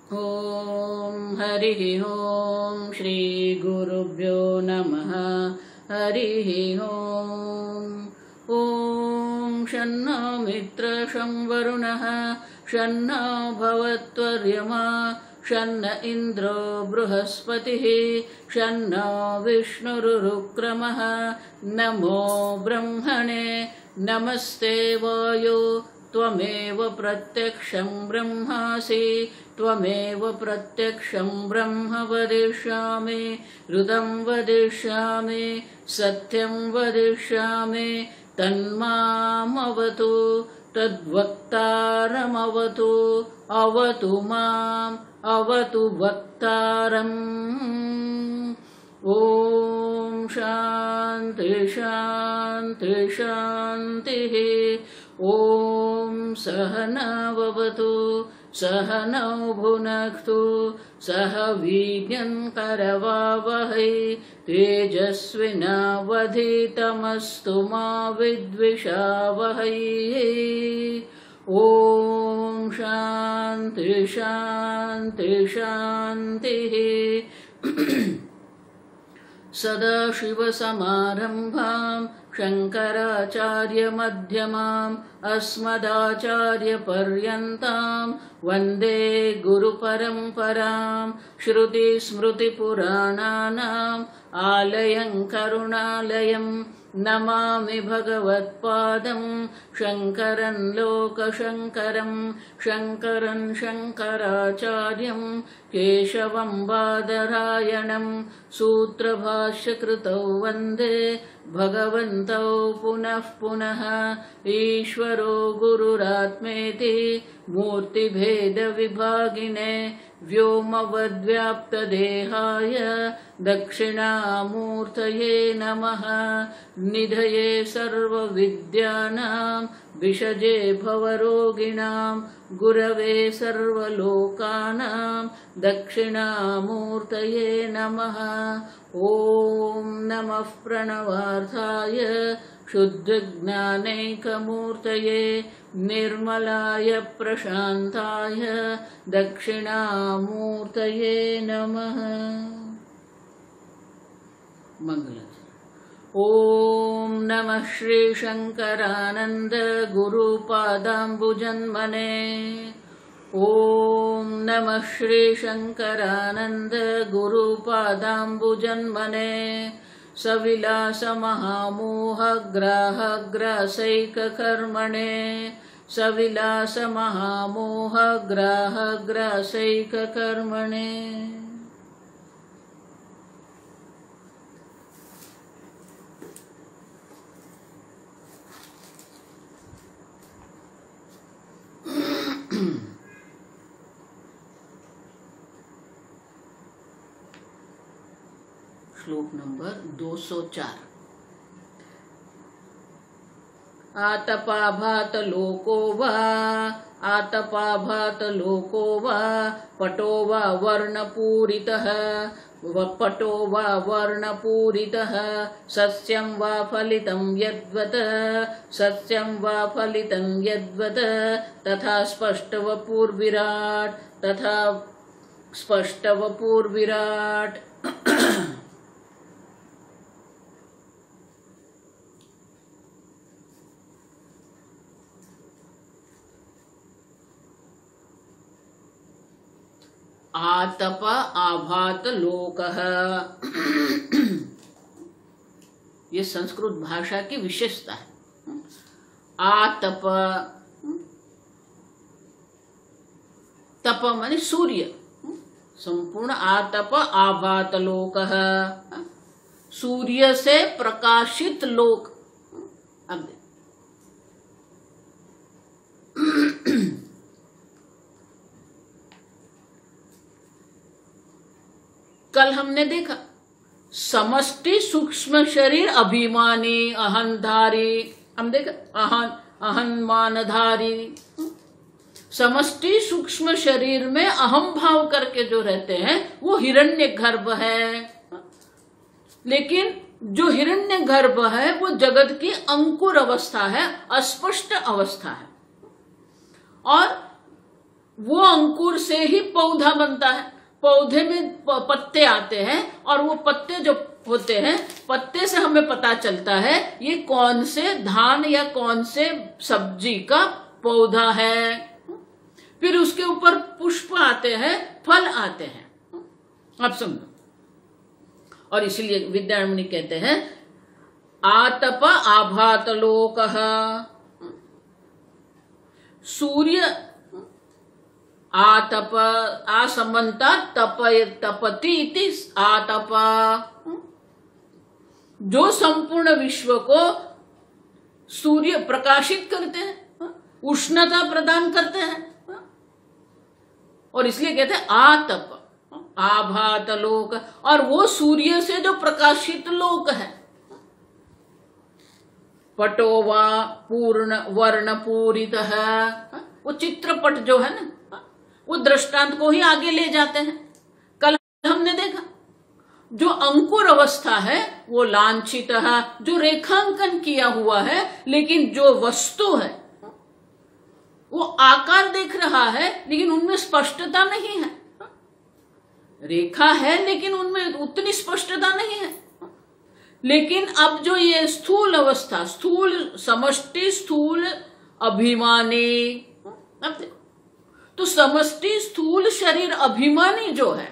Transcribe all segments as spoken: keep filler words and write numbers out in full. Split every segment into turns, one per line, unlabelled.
ओम हरिः ओम श्री गुरुभ्यो नमः। हरिः ओम। ओम शन्नो मित्र शं वरुणः शन्नो भवत्वर्यमा शन्न इन्द्रो बृहस्पतिः शन्नो विष्णुरुक्रमः। नमो ब्रह्मणे नमस्ते वायो त्वमेव प्रत्यक्षं ब्रह्मासि त्वमेव प्रत्यक्षं ब्रह्म वदिष्यामि ऋतं वदिष्यामि सत्यं वदिष्यामि तन्मामवतु तद्वक्तारमवतु अवतु माम् अवतु वक्तारम्। ओम शांति शांति शांतिः। ओम सहनाववतु सहनौ भुनक्तु सह वीर्यं करवावहै तेजस्विनावधीतमस्तु मा विद्विषावहै। ओम शांति शांति शांतिः। सदाशिवसमारम्भां शङ्कराचार्यमध्यमाम् अस्मदाचार्यपर्यन्तां वन्दे गुरुपरम्परां। श्रुतिस्मृतिपुराणानाम् आलयं करुणालयं नमामि भगवत्पादं शङ्करं लोकशङ्करं शङ्करं शङ्कराचार्यं केशवं बादरायणं सूत्रभाष्यकृतौ वन्दे भगवन्तौ पुनः पुनः। ईश्वरो गुरुरात्मेति मूर्तिभेदविभागिने व्योमवद्व्याप्तदेहाय दक्षिणामूर्तये नमः। निधये सर्वविद्यानां विषजे भवरोगिणां गुरवे सर्वलोकानां दक्षिणामूर्तये नमः। ओम नमः प्रणवार्थाय शुद्धज्ञानैकमूर्तये निर्मलाय प्रशान्ताय दक्षिणामूर्तये नमः। मंगल। ओम नमः श्री शंकरानंद गुरुपादाम्बुजन्मने। ओम नमः श्री शंकरानंद गुरुपादाम्बुजन्मने। सविलास महामोहग्राहग्रासैककर्मणे सविलास महामोहग्राहग्रासैककर्मणे। श्लोक नंबर दो सौ चार। आतपाभात लोको वा आतपाभात लोको वा पटो वा वर्णपूरितः पटो वा वर्णपूरितः सस्यं वा फलितं यद्वत् सस्यं वा फलितं यद्वत् तथा स्पष्टवपुर्विराट् तथा स्पष्टवपुर्विराट्। आतप आभात लोकः, ये संस्कृत भाषा की विशेषता है। आतप, तप माने सूर्य, संपूर्ण आतप आभात लोकः, सूर्य से प्रकाशित लोक। अब कल हमने देखा समष्टि सूक्ष्म शरीर अभिमानी अहंधारी, हम देखा अहन अहंमानधारी। समष्टि सूक्ष्म शरीर में अहम भाव करके जो रहते हैं वो हिरण्यगर्भ है। लेकिन जो हिरण्यगर्भ है वो जगत की अंकुर अवस्था है, अस्पष्ट अवस्था है। और वो अंकुर से ही पौधा बनता है। पौधे में पत्ते आते हैं और वो पत्ते जो होते हैं, पत्ते से हमें पता चलता है ये कौन से धान या कौन से सब्जी का पौधा है। फिर उसके ऊपर पुष्प आते हैं, फल आते हैं। आप समझो। और इसीलिए विद्यारण्य कहते हैं आतप आभात लोकः, सूर्य आतप आसमंता तप तपति इति आतप, जो संपूर्ण विश्व को सूर्य प्रकाशित करते हैं, उष्णता प्रदान करते हैं। और इसलिए कहते हैं आतप आभात लोक, और वो सूर्य से जो प्रकाशित लोक है। पटोवा पूर्ण वर्ण पूरित है, वो चित्रपट जो है ना, वो दृष्टांत को ही आगे ले जाते हैं। कल हमने देखा जो अंकुर अवस्था है वो लांछित है, जो रेखांकन किया हुआ है, लेकिन जो वस्तु है वो आकार देख रहा है लेकिन उनमें स्पष्टता नहीं है। रेखा है लेकिन उनमें उतनी स्पष्टता नहीं है। लेकिन अब जो ये स्थूल अवस्था, स्थूल समष्टि स्थूल अभिमानी, अब देखो तो समष्टि स्थूल शरीर अभिमानी जो है,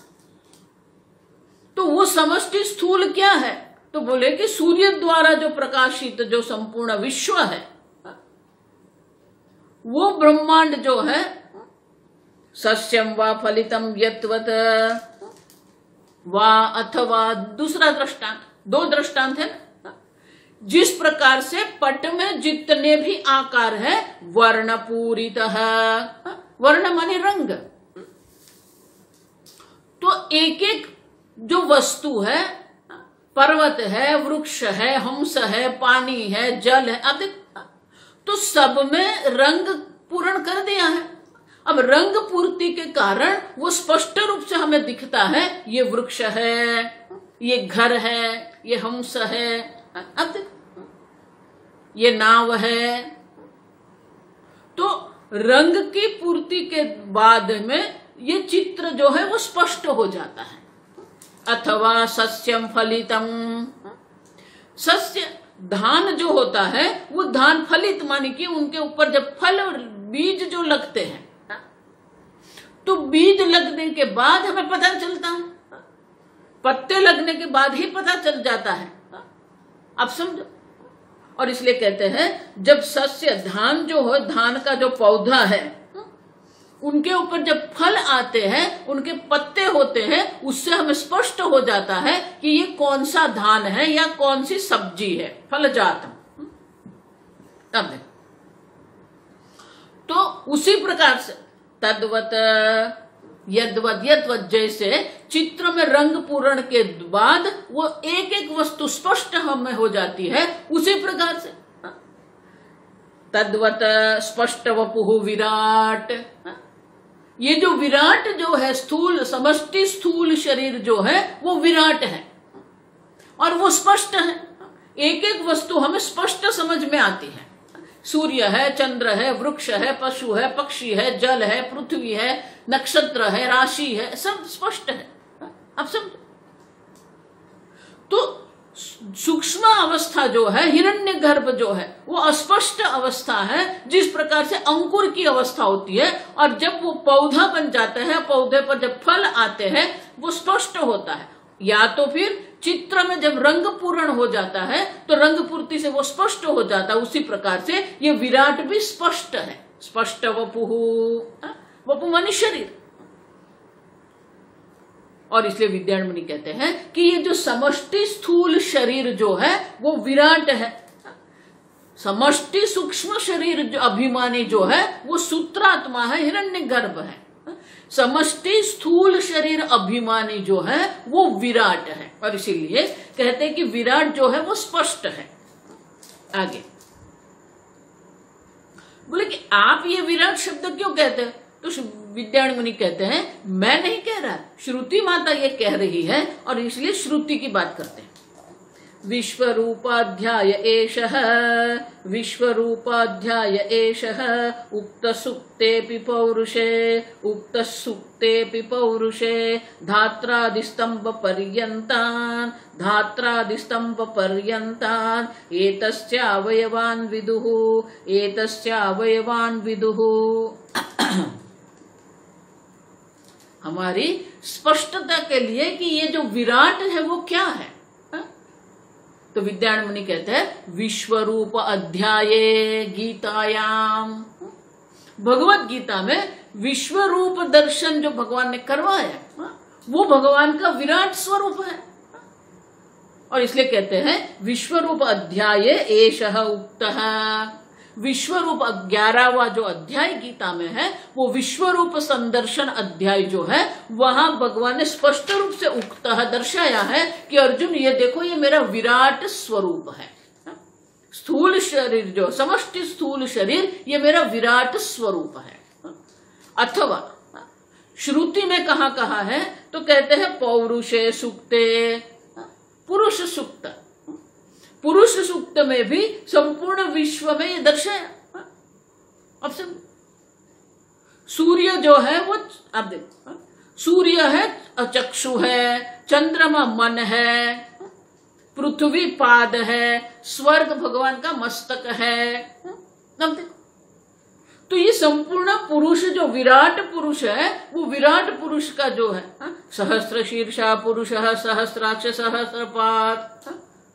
तो वो समष्टि स्थूल क्या है? तो बोले कि सूर्य द्वारा जो प्रकाशित जो संपूर्ण विश्व है, वो ब्रह्मांड जो है, सस्यम वा फलितम यत्वत वा अथवा, दूसरा दृष्टांत, दो दृष्टांत है ना, जिस प्रकार से पट में जितने भी आकार है वर्ण पूरित है, वर्ण माने रंग, तो एक एक जो वस्तु है, पर्वत है, वृक्ष है, हंस है, पानी है, जल है, अब तो सब में रंग पूर्ण कर दिया है। अब रंग पूर्ति के कारण वो स्पष्ट रूप से हमें दिखता है, ये वृक्ष है, ये घर है, ये हंस है, अब ये नाव है। तो रंग की पूर्ति के बाद में ये चित्र जो है वो स्पष्ट हो जाता है। अथवा सस्यम फलितम, सस्य धान जो होता है वो धान फलित माने कि उनके ऊपर जब फल और बीज जो लगते हैं, तो बीज लगने के बाद हमें पता चलता है, पत्ते लगने के बाद ही पता चल जाता है। आप समझो। और इसलिए कहते हैं जब सस्य धान जो हो, धान का जो पौधा है, उनके ऊपर जब फल आते हैं, उनके पत्ते होते हैं, उससे हमें स्पष्ट हो जाता है कि ये कौन सा धान है या कौन सी सब्जी है, फलजातम। अब तो उसी प्रकार से तद्वत यद्वत यद्वत, जैसे चित्र में रंग पूर्ण के बाद वो एक एक वस्तु स्पष्ट हमें हो जाती है, उसी प्रकार से तद्वत स्पष्ट वपुः विराट, ये जो विराट जो है, स्थूल समष्टि स्थूल शरीर जो है वो विराट है और वो स्पष्ट है। एक एक वस्तु हमें स्पष्ट समझ में आती है। सूर्य है, चंद्र है, वृक्ष है, पशु है, पक्षी है, जल है, पृथ्वी है, नक्षत्र है, राशि है, सब स्पष्ट है। अब समझो। तो सूक्ष्म अवस्था जो है, हिरण्य गर्भ जो है, वो अस्पष्ट अवस्था है, जिस प्रकार से अंकुर की अवस्था होती है। और जब वो पौधा बन जाता है, पौधे पर जब फल आते हैं, वो स्पष्ट होता है। या तो फिर चित्र में जब रंग पूर्ण हो जाता है तो रंग पूर्ति से वो स्पष्ट हो जाता है। उसी प्रकार से ये विराट भी स्पष्ट है। स्पष्ट वपुः, वपु माने शरीर। और इसलिए विद्यारण्य कहते हैं कि ये जो समष्टि स्थूल शरीर जो है वो विराट है। समष्टि सूक्ष्म शरीर जो अभिमानी जो है वो सूत्रात्मा है, हिरण्य गर्भ है। समष्टि स्थूल शरीर अभिमानी जो है वो विराट है। और इसीलिए कहते हैं कि विराट जो है वो स्पष्ट है। आगे बोले कि आप ये विराट शब्द क्यों कहते हैं? तो विद्यारण्य मुनि कहते हैं मैं नहीं कह रहा, श्रुति माता ये कह रही है और इसलिए श्रुति की बात करते हैं। विश्वरूपाध्याय एषः विश्वरूपाध्याय एषः उक्तसुक्तेऽपि पौरुषे उक्तसुक्तेऽपि पौरुषे धात्रादिस्तम्भपर्यन्तान् धात्रादिस्तम्भपर्यन्तान् एतस्य अवयवान् विदुः एतस्य अवयवान् विदुः। हमारी स्पष्टता के लिए कि ये जो विराट है वो क्या है, हा? तो विद्यारण्य मुनि कहते हैं विश्वरूप अध्याये गीतायाम, भगवत गीता में विश्वरूप दर्शन जो भगवान ने करवाया हा? वो भगवान का विराट स्वरूप है, और इसलिए कहते हैं विश्वरूप अध्याये एषः उक्तः। विश्वरूप ग्यारहवा जो अध्याय गीता में है वो विश्वरूप संदर्शन अध्याय जो है, वहां भगवान ने स्पष्ट रूप से उक्त दर्शाया है कि अर्जुन ये देखो ये मेरा विराट स्वरूप है। स्थूल शरीर जो समष्टि स्थूल शरीर ये मेरा विराट स्वरूप है। अथवा श्रुति में कहा कहा है तो कहते हैं पौरुषे सूक्ते, पुरुष सूक्त, पुरुष सूक्त में भी संपूर्ण विश्व में ये दर्शाया। अब से सूर्य जो है वो अब देखो, सूर्य है चक्षु है, चंद्रमा मन है, पृथ्वी पाद है, स्वर्ग भगवान का मस्तक है। अब देखो तो ये संपूर्ण पुरुष जो विराट पुरुष है वो विराट पुरुष का जो है सहस्र शीर्षा पुरुष सहस्राक्ष सहस्रपाद,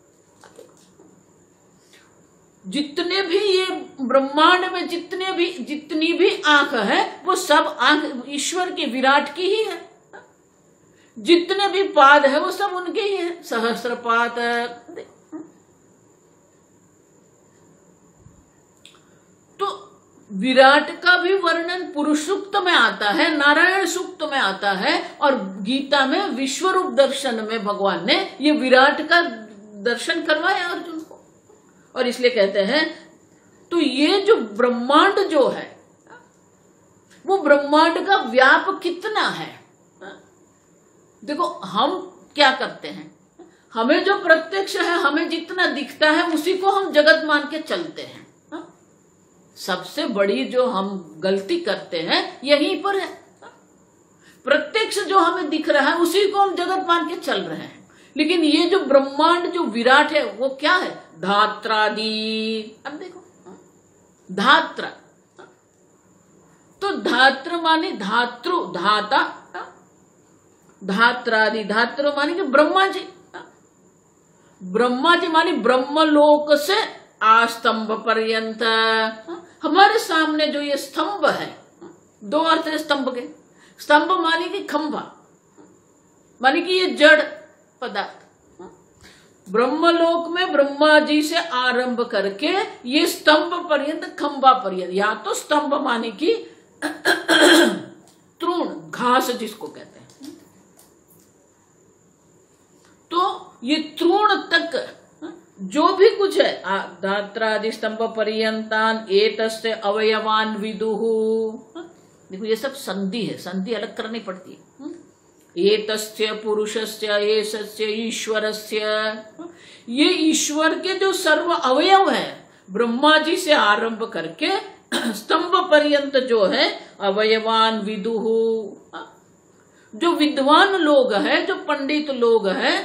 जितने भी ये ब्रह्मांड में जितने भी जितनी भी आंख है वो सब आंख ईश्वर की विराट की ही है, जितने भी पाद है वो सब उनके ही है, सहस्रपाद। तो विराट का भी वर्णन पुरुष सूक्त में आता है, नारायण सूक्त में आता है, और गीता में विश्वरूप दर्शन में भगवान ने ये विराट का दर्शन करवाया अर्जुन को। और इसलिए कहते हैं तो ये जो ब्रह्मांड जो है वो ब्रह्मांड का व्याप कितना है। देखो हम क्या करते हैं, हमें जो प्रत्यक्ष है हमें जितना दिखता है उसी को हम जगत मान के चलते हैं। सबसे बड़ी जो हम गलती करते हैं यहीं पर है, प्रत्यक्ष जो हमें दिख रहा है उसी को हम जगत मान के चल रहे हैं। लेकिन ये जो ब्रह्मांड जो विराट है वो क्या है, धात्रादि। अब देखो धात्र, तो धात्र माने धातृ धाता, धात्रादि धात्र माने कि ब्रह्मा जी, ब्रह्मा जी माने ब्रह्मलोक से आस्तंभ पर्यंत। हमारे सामने जो ये स्तंभ है, दो अर्थ है स्तंभ के, स्तंभ माने कि खंभा, माने कि ये जड़ पदार्थ। ब्रह्मलोक में ब्रह्मा जी से आरंभ करके ये स्तंभ पर्यंत, खंभा पर्यंत, या तो स्तंभ माने कि तृण घास जिसको कहते हैं, तो ये तृण तक जो भी कुछ है, धात्रादि स्तंभ पर्यंतान एतस्य अवयवान विदुहु। देखो ये सब संधि है, संधि अलग करनी पड़ती है। एतस्य पुरुषस्य एतस्य ईश्वरस्य, ये ईश्वर के जो सर्व अवयव है ब्रह्मा जी से आरंभ करके स्तंभ पर्यंत जो है अवयवान विदुहु। जो विद्वान लोग हैं, जो पंडित लोग हैं,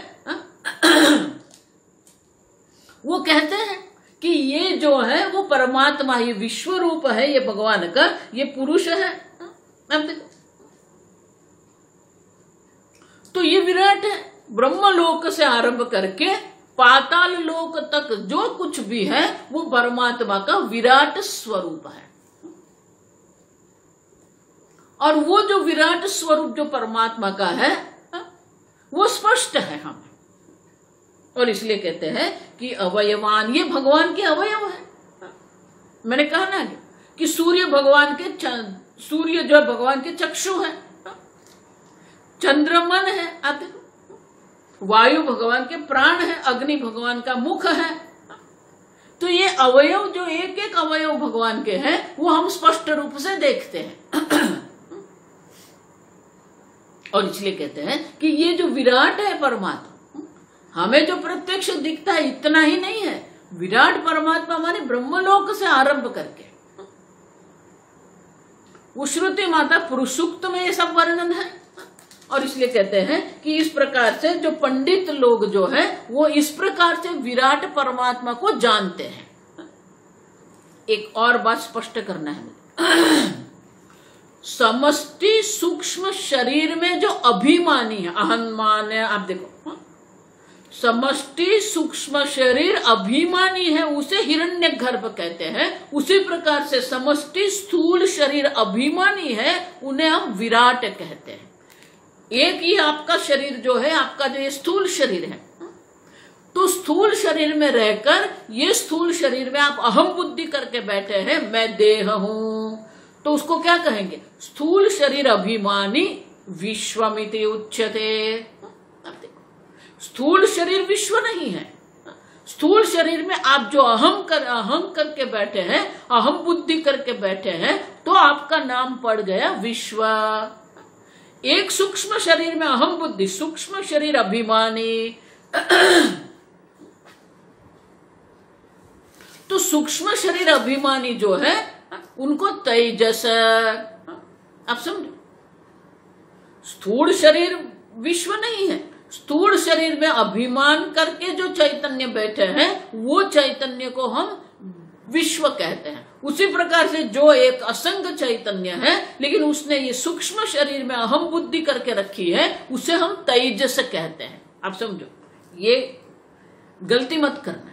वो कहते हैं कि ये जो है वो परमात्मा, ये विश्व रूप है, ये भगवान का ये पुरुष है। अब देखो तो ये विराट है, ब्रह्मलोक से आरंभ करके पाताल लोक तक जो कुछ भी है वो परमात्मा का विराट स्वरूप है। और वो जो विराट स्वरूप जो परमात्मा का है वो स्पष्ट है हमें, और इसलिए कहते हैं कि अवयवान, ये भगवान के अवयव है। मैंने कहा ना कि सूर्य भगवान के, सूर्य जो भगवान के चक्षु है, चंद्रमन है, आते वायु भगवान के प्राण है, अग्नि भगवान का मुख है। तो ये अवयव जो एक एक अवयव भगवान के हैं वो हम स्पष्ट रूप से देखते हैं। और इसलिए कहते हैं कि ये जो विराट है परमात्मा, हमें जो प्रत्यक्ष दिखता है इतना ही नहीं है, विराट परमात्मा माने ब्रह्मलोक से आरंभ करके, उस श्रुति माता पुरुष सूक्त में ये सब वर्णन है। और इसलिए कहते हैं कि इस प्रकार से जो पंडित लोग जो है वो इस प्रकार से विराट परमात्मा को जानते हैं। एक और बात स्पष्ट करना है, समष्टि सूक्ष्म शरीर में जो अभिमानी है, अहंमान है, आप देखो, समष्टि सूक्ष्म शरीर अभिमानी है उसे हिरण्यगर्भ कहते हैं। उसी प्रकार से समष्टि स्थूल शरीर अभिमानी है उन्हें हम विराट कहते हैं। एक ही आपका शरीर जो है, आपका जो ये स्थूल शरीर है, तो स्थूल शरीर में रहकर ये स्थूल शरीर में आप अहम बुद्धि करके बैठे हैं, मैं देह हूं, तो उसको क्या कहेंगे? स्थूल शरीर अभिमानी विश्वमिति उच्यते। स्थूल शरीर विश्व नहीं है। स्थूल शरीर में आप जो अहम कर अहम करके बैठे हैं, अहम बुद्धि करके बैठे हैं, तो आपका नाम पड़ गया विश्व। एक सूक्ष्म शरीर में अहम बुद्धि, सूक्ष्म शरीर अभिमानी, तो सूक्ष्म शरीर अभिमानी जो है उनको तेजस, आप समझो, स्थूल शरीर विश्व नहीं है। स्थूल शरीर में अभिमान करके जो चैतन्य बैठे हैं वो चैतन्य को हम विश्व कहते हैं। उसी प्रकार से जो एक असंग चैतन्य है लेकिन उसने ये सूक्ष्म शरीर में अहम बुद्धि करके रखी है उसे हम तेजस कहते हैं। आप समझो, ये गलती मत करना।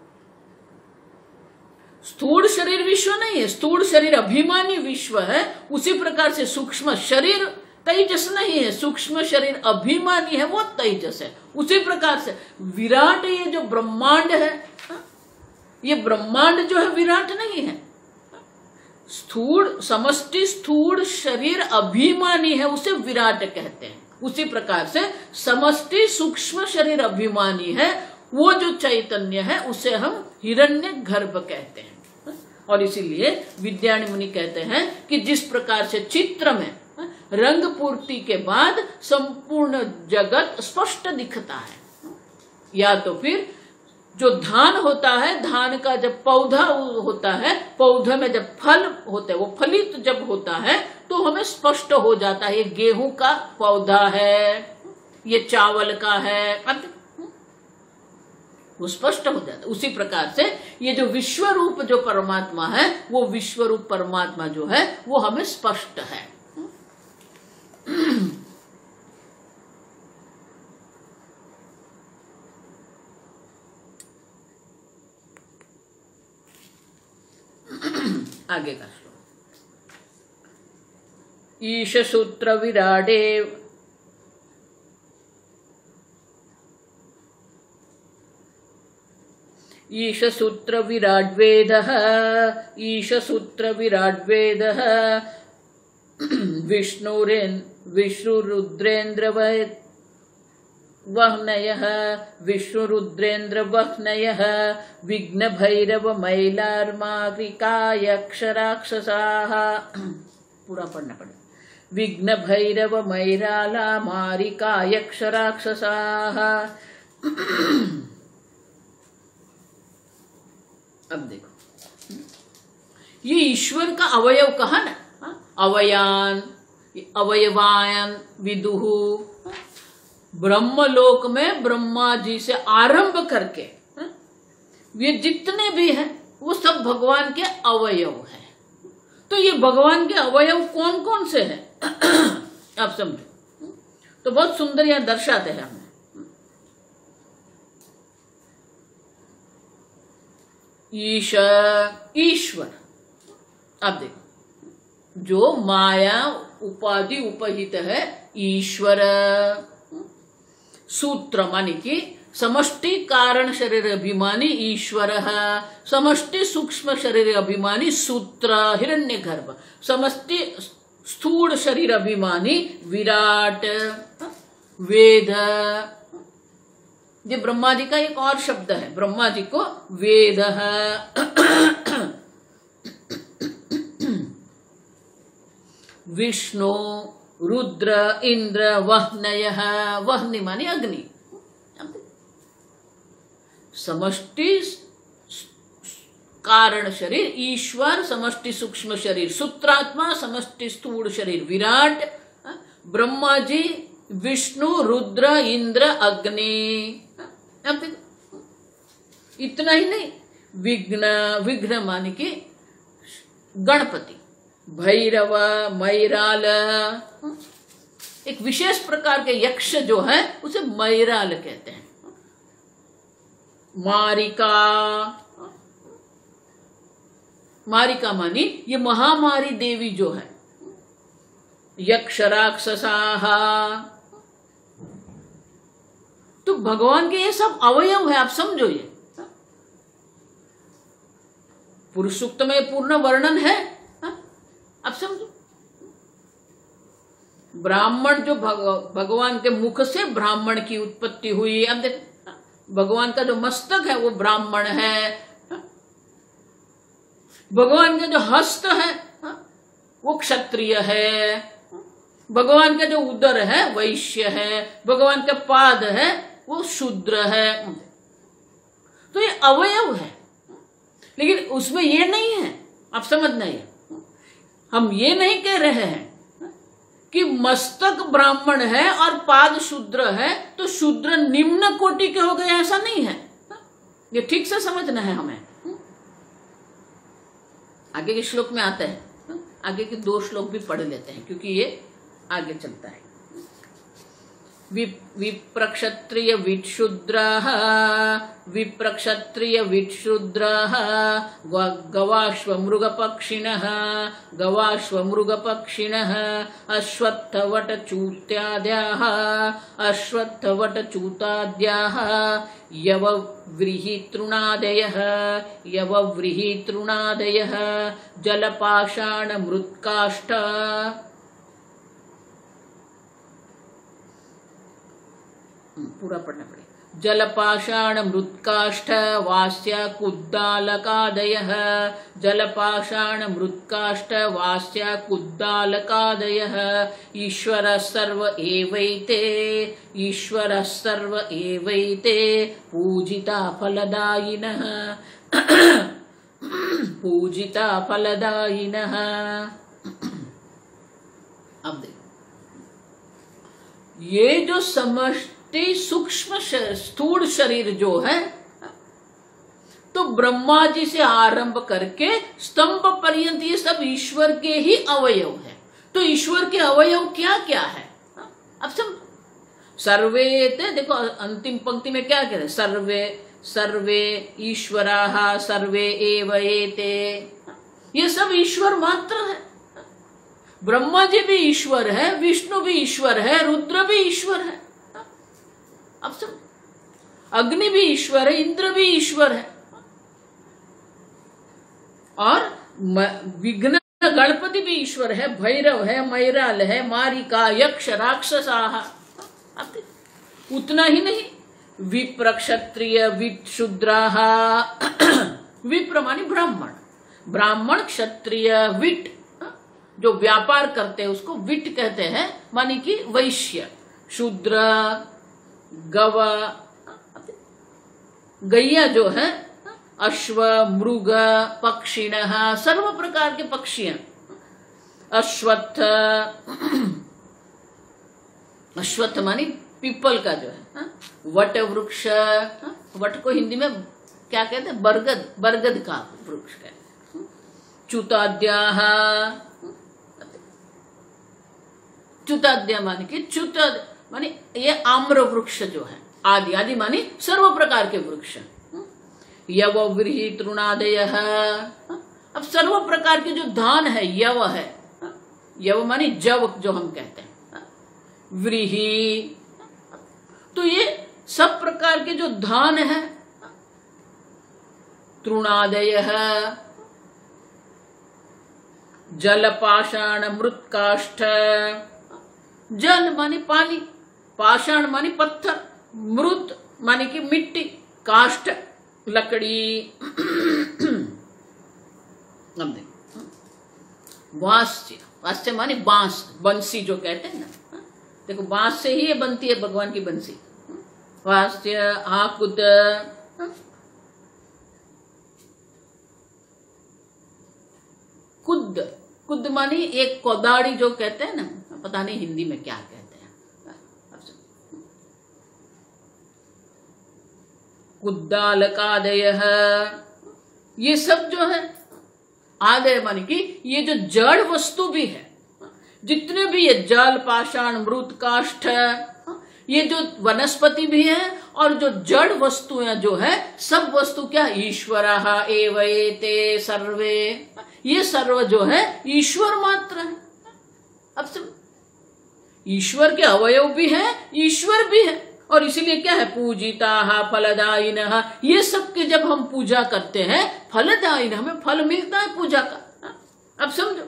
स्थूल शरीर विश्व नहीं है, स्थूल शरीर अभिमानी विश्व है। उसी प्रकार से सूक्ष्म शरीर तेजस नहीं है, सूक्ष्म शरीर अभिमानी है, वो तेजस है। उसी प्रकार से विराट, ये जो ब्रह्मांड है, ये ब्रह्मांड जो है विराट नहीं है। स्थूल समष्टि स्थूल शरीर अभिमानी है उसे विराट कहते हैं। उसी प्रकार से समष्टि सूक्ष्म शरीर अभिमानी है, वो जो चैतन्य है उसे हम हिरण्यगर्भ कहते हैं। और इसीलिए विद्यारण्य मुनि कहते हैं कि जिस प्रकार से चित्र में रंग पूर्ति के बाद संपूर्ण जगत स्पष्ट दिखता है, या तो फिर जो धान होता है, धान का जब पौधा होता है, पौधे में जब फल होते हैं, वो फलित जब होता है तो हमें स्पष्ट हो जाता है ये गेहूं का पौधा है, ये चावल का है, वो स्पष्ट हो जाता है। उसी प्रकार से ये जो विश्व रूप जो परमात्मा है, वो विश्व रूप परमात्मा जो है वो हमें स्पष्ट है। आगे का श्लोक, ईश सूत्र विराडे ईश सूत्र विराट वेदः ईश सूत्र विराट वेदः विष्णुरेन विष्णुरुद्रेन्द्र वह्नयः विष्णुरुद्रेन्द्र वह्नयः विघ्न भैरव मैलार्मारिकायक्षराक्षसाः। पूरा पढ़ना पड़ेगा। विघ्न भैरव मैराला मारिकायक्षराक्षसाः। अब देखो, ये ईश्वर का अवयव कहा ना, अवयान, अवयवायन विदुः। ब्रह्मलोक में ब्रह्मा जी से आरंभ करके ये जितने भी हैं वो सब भगवान के अवयव हैं। तो ये भगवान के अवयव कौन कौन से हैं आप समझो, तो बहुत सुंदर यहां दर्शाते हैं हमें। ईश, ईश्वर, आप देखो, जो माया उपाधि उपहित है ईश्वर। सूत्र मानी कि समष्टि कारण शरीर अभिमानी ईश्वर, समष्टि सूक्ष्म शरीर अभिमानी सूत्र हिरण्यगर्भ, समष्टि स्थूल शरीर अभिमानी विराट वेद। ये ब्रह्मा जी का एक और शब्द है, ब्रह्मा जी को वेद विष्णु रुद्र इंद्र वह्नयः, वह्नि मानी अग्नि। समष्टि कारण शरीर ईश्वर, समष्टि सूक्ष्म शरीर सूत्रात्मा, समष्टि स्थूल शरीर विराट, ब्रह्मा जी, विष्णु, रुद्र, इंद्र, अग्नि। अब देखो, इतना ही नहीं, विघ्न, विघ्न मान के गणपति, भैरव, मैराल, एक विशेष प्रकार के यक्ष जो है उसे मैराल कहते हैं। मारिका, मारिका मानी ये महामारी देवी जो है, यक्ष राक्षसाह। तो भगवान के ये सब अवयव है, आप समझो। ये पुरुष सूक्त में पूर्ण वर्णन है, आप समझो। ब्राह्मण जो भग, भगवान के मुख से ब्राह्मण की उत्पत्ति हुई। अब देख, भगवान का जो मस्तक है वो ब्राह्मण है, भगवान का जो हस्त है वो क्षत्रिय है, भगवान का जो उदर है वैश्य है, भगवान का पाद है वो शूद्र है। तो ये अवयव है, लेकिन उसमें ये नहीं है, आप समझना। ये हम ये नहीं कह रहे हैं कि मस्तक ब्राह्मण है और पाद शूद्र है तो शूद्र निम्न कोटि के हो गए, ऐसा नहीं है। ये ठीक से समझना है हमें। आगे के श्लोक में आता है, आगे के दो श्लोक भी पढ़ लेते हैं क्योंकि ये आगे चलता है। विप्रक्षत्रिय विक्षुद्रः, विप्रक्षत्रिय विक्षुद्रः, गवाश्व मृगपक्षिणः, गवाश्व मृगपक्षिणः, अश्वत्थवटचूत्याद्याः, अश्वत्थवटचूताद्याः, यवव्रीहितृणादयः, यवव्रीहितृणादयः, जलपाषाणमृत्काष्ठ। पूरा पढ़ना पड़ेगा। जलपाषाण मृत्काष्ठ वास्य कुद्दालकादयः, जलपाषाण मृत्काष्ठ वास्य कुद्दालकादयः, ईश्वरः सर्व एवैते, ईश्वरः सर्व एवैते, पूजिता फलदायिनः, पूजिता फलदायिनः। अब देखो, ये जो समष्टि सूक्ष्म स्थूल शरीर जो है, तो ब्रह्मा जी से आरंभ करके स्तंभ पर्यंत ये सब ईश्वर के ही अवयव है। तो ईश्वर के अवयव क्या क्या है? अब सब सर्वे थे, देखो अंतिम पंक्ति में क्या कह रहे, सर्वे सर्वे ईश्वराः सर्वे एव एते, ये सब ईश्वर मात्र है। ब्रह्मा जी भी ईश्वर है, विष्णु भी ईश्वर है, रुद्र भी ईश्वर है। अब सब अग्नि भी ईश्वर है, इंद्र भी ईश्वर है, और विघ्न गणपति भी ईश्वर है, भैरव है, मैराल है, मारिका, यक्ष, राक्षसाः। उतना ही नहीं, विप्र क्षत्रिय विशूद्राः, विप्र मानी ब्राह्मण, ब्राह्मण क्षत्रिय, विट जो व्यापार करते हैं उसको विट कहते हैं, मानी कि वैश्य, शूद्र, गव, गैया जो है, अश्व, मृग, पक्षिणः, सर्व प्रकार के पक्षियां, अश्वत्थ, अश्वत्थ मानी पीपल का जो है, वट वृक्ष, वट को हिंदी में क्या कहते हैं, बरगद, बरगद का वृक्ष कहते हैं, च्युताद्याः, च्युताद्या मानी कि च्युत मानी ये आम्र वृक्ष जो है, आदि आदि मानी सर्व प्रकार के वृक्ष, यवव्रीहि तृणादयः। अब सर्व प्रकार के जो धान है, यव है, यव मानी जव जो हम कहते हैं, व्रीहि, तो ये सब प्रकार के जो धान है, तृणादयः, जलपाषाण मृत्काष्ठ, जल मानी पानी, पाषाण मानी पत्थर, मृत मानी की मिट्टी, काष्ठ लकड़ी, वास्य, वास्य मानी बांस, बंसी जो कहते हैं ना, देखो बांस से ही ये बनती है भगवान की बंसी, वास्य, आकुद, कुद, कुद मानी एक कोदाड़ी जो कहते हैं ना, पता नहीं हिंदी में क्या कहते हैं, कुद्दालकादय, ये सब जो है आदय मानी कि ये जो जड़ वस्तु भी है, जितने भी ये जल, पाषाण, मृत, काष्ठ, ये जो वनस्पति भी है और जो जड़ वस्तुएं जो है, सब वस्तु क्या, ईश्वरः एव एते सर्वे, ये सर्व जो है ईश्वर मात्र है। अब सब ईश्वर के अवयव भी है, ईश्वर भी है, और इसीलिए क्या है, पूजिता फलदायिनः, ये सब के जब हम पूजा करते हैं, फलदायिनः, हमें फल मिलता है पूजा का। अब समझो,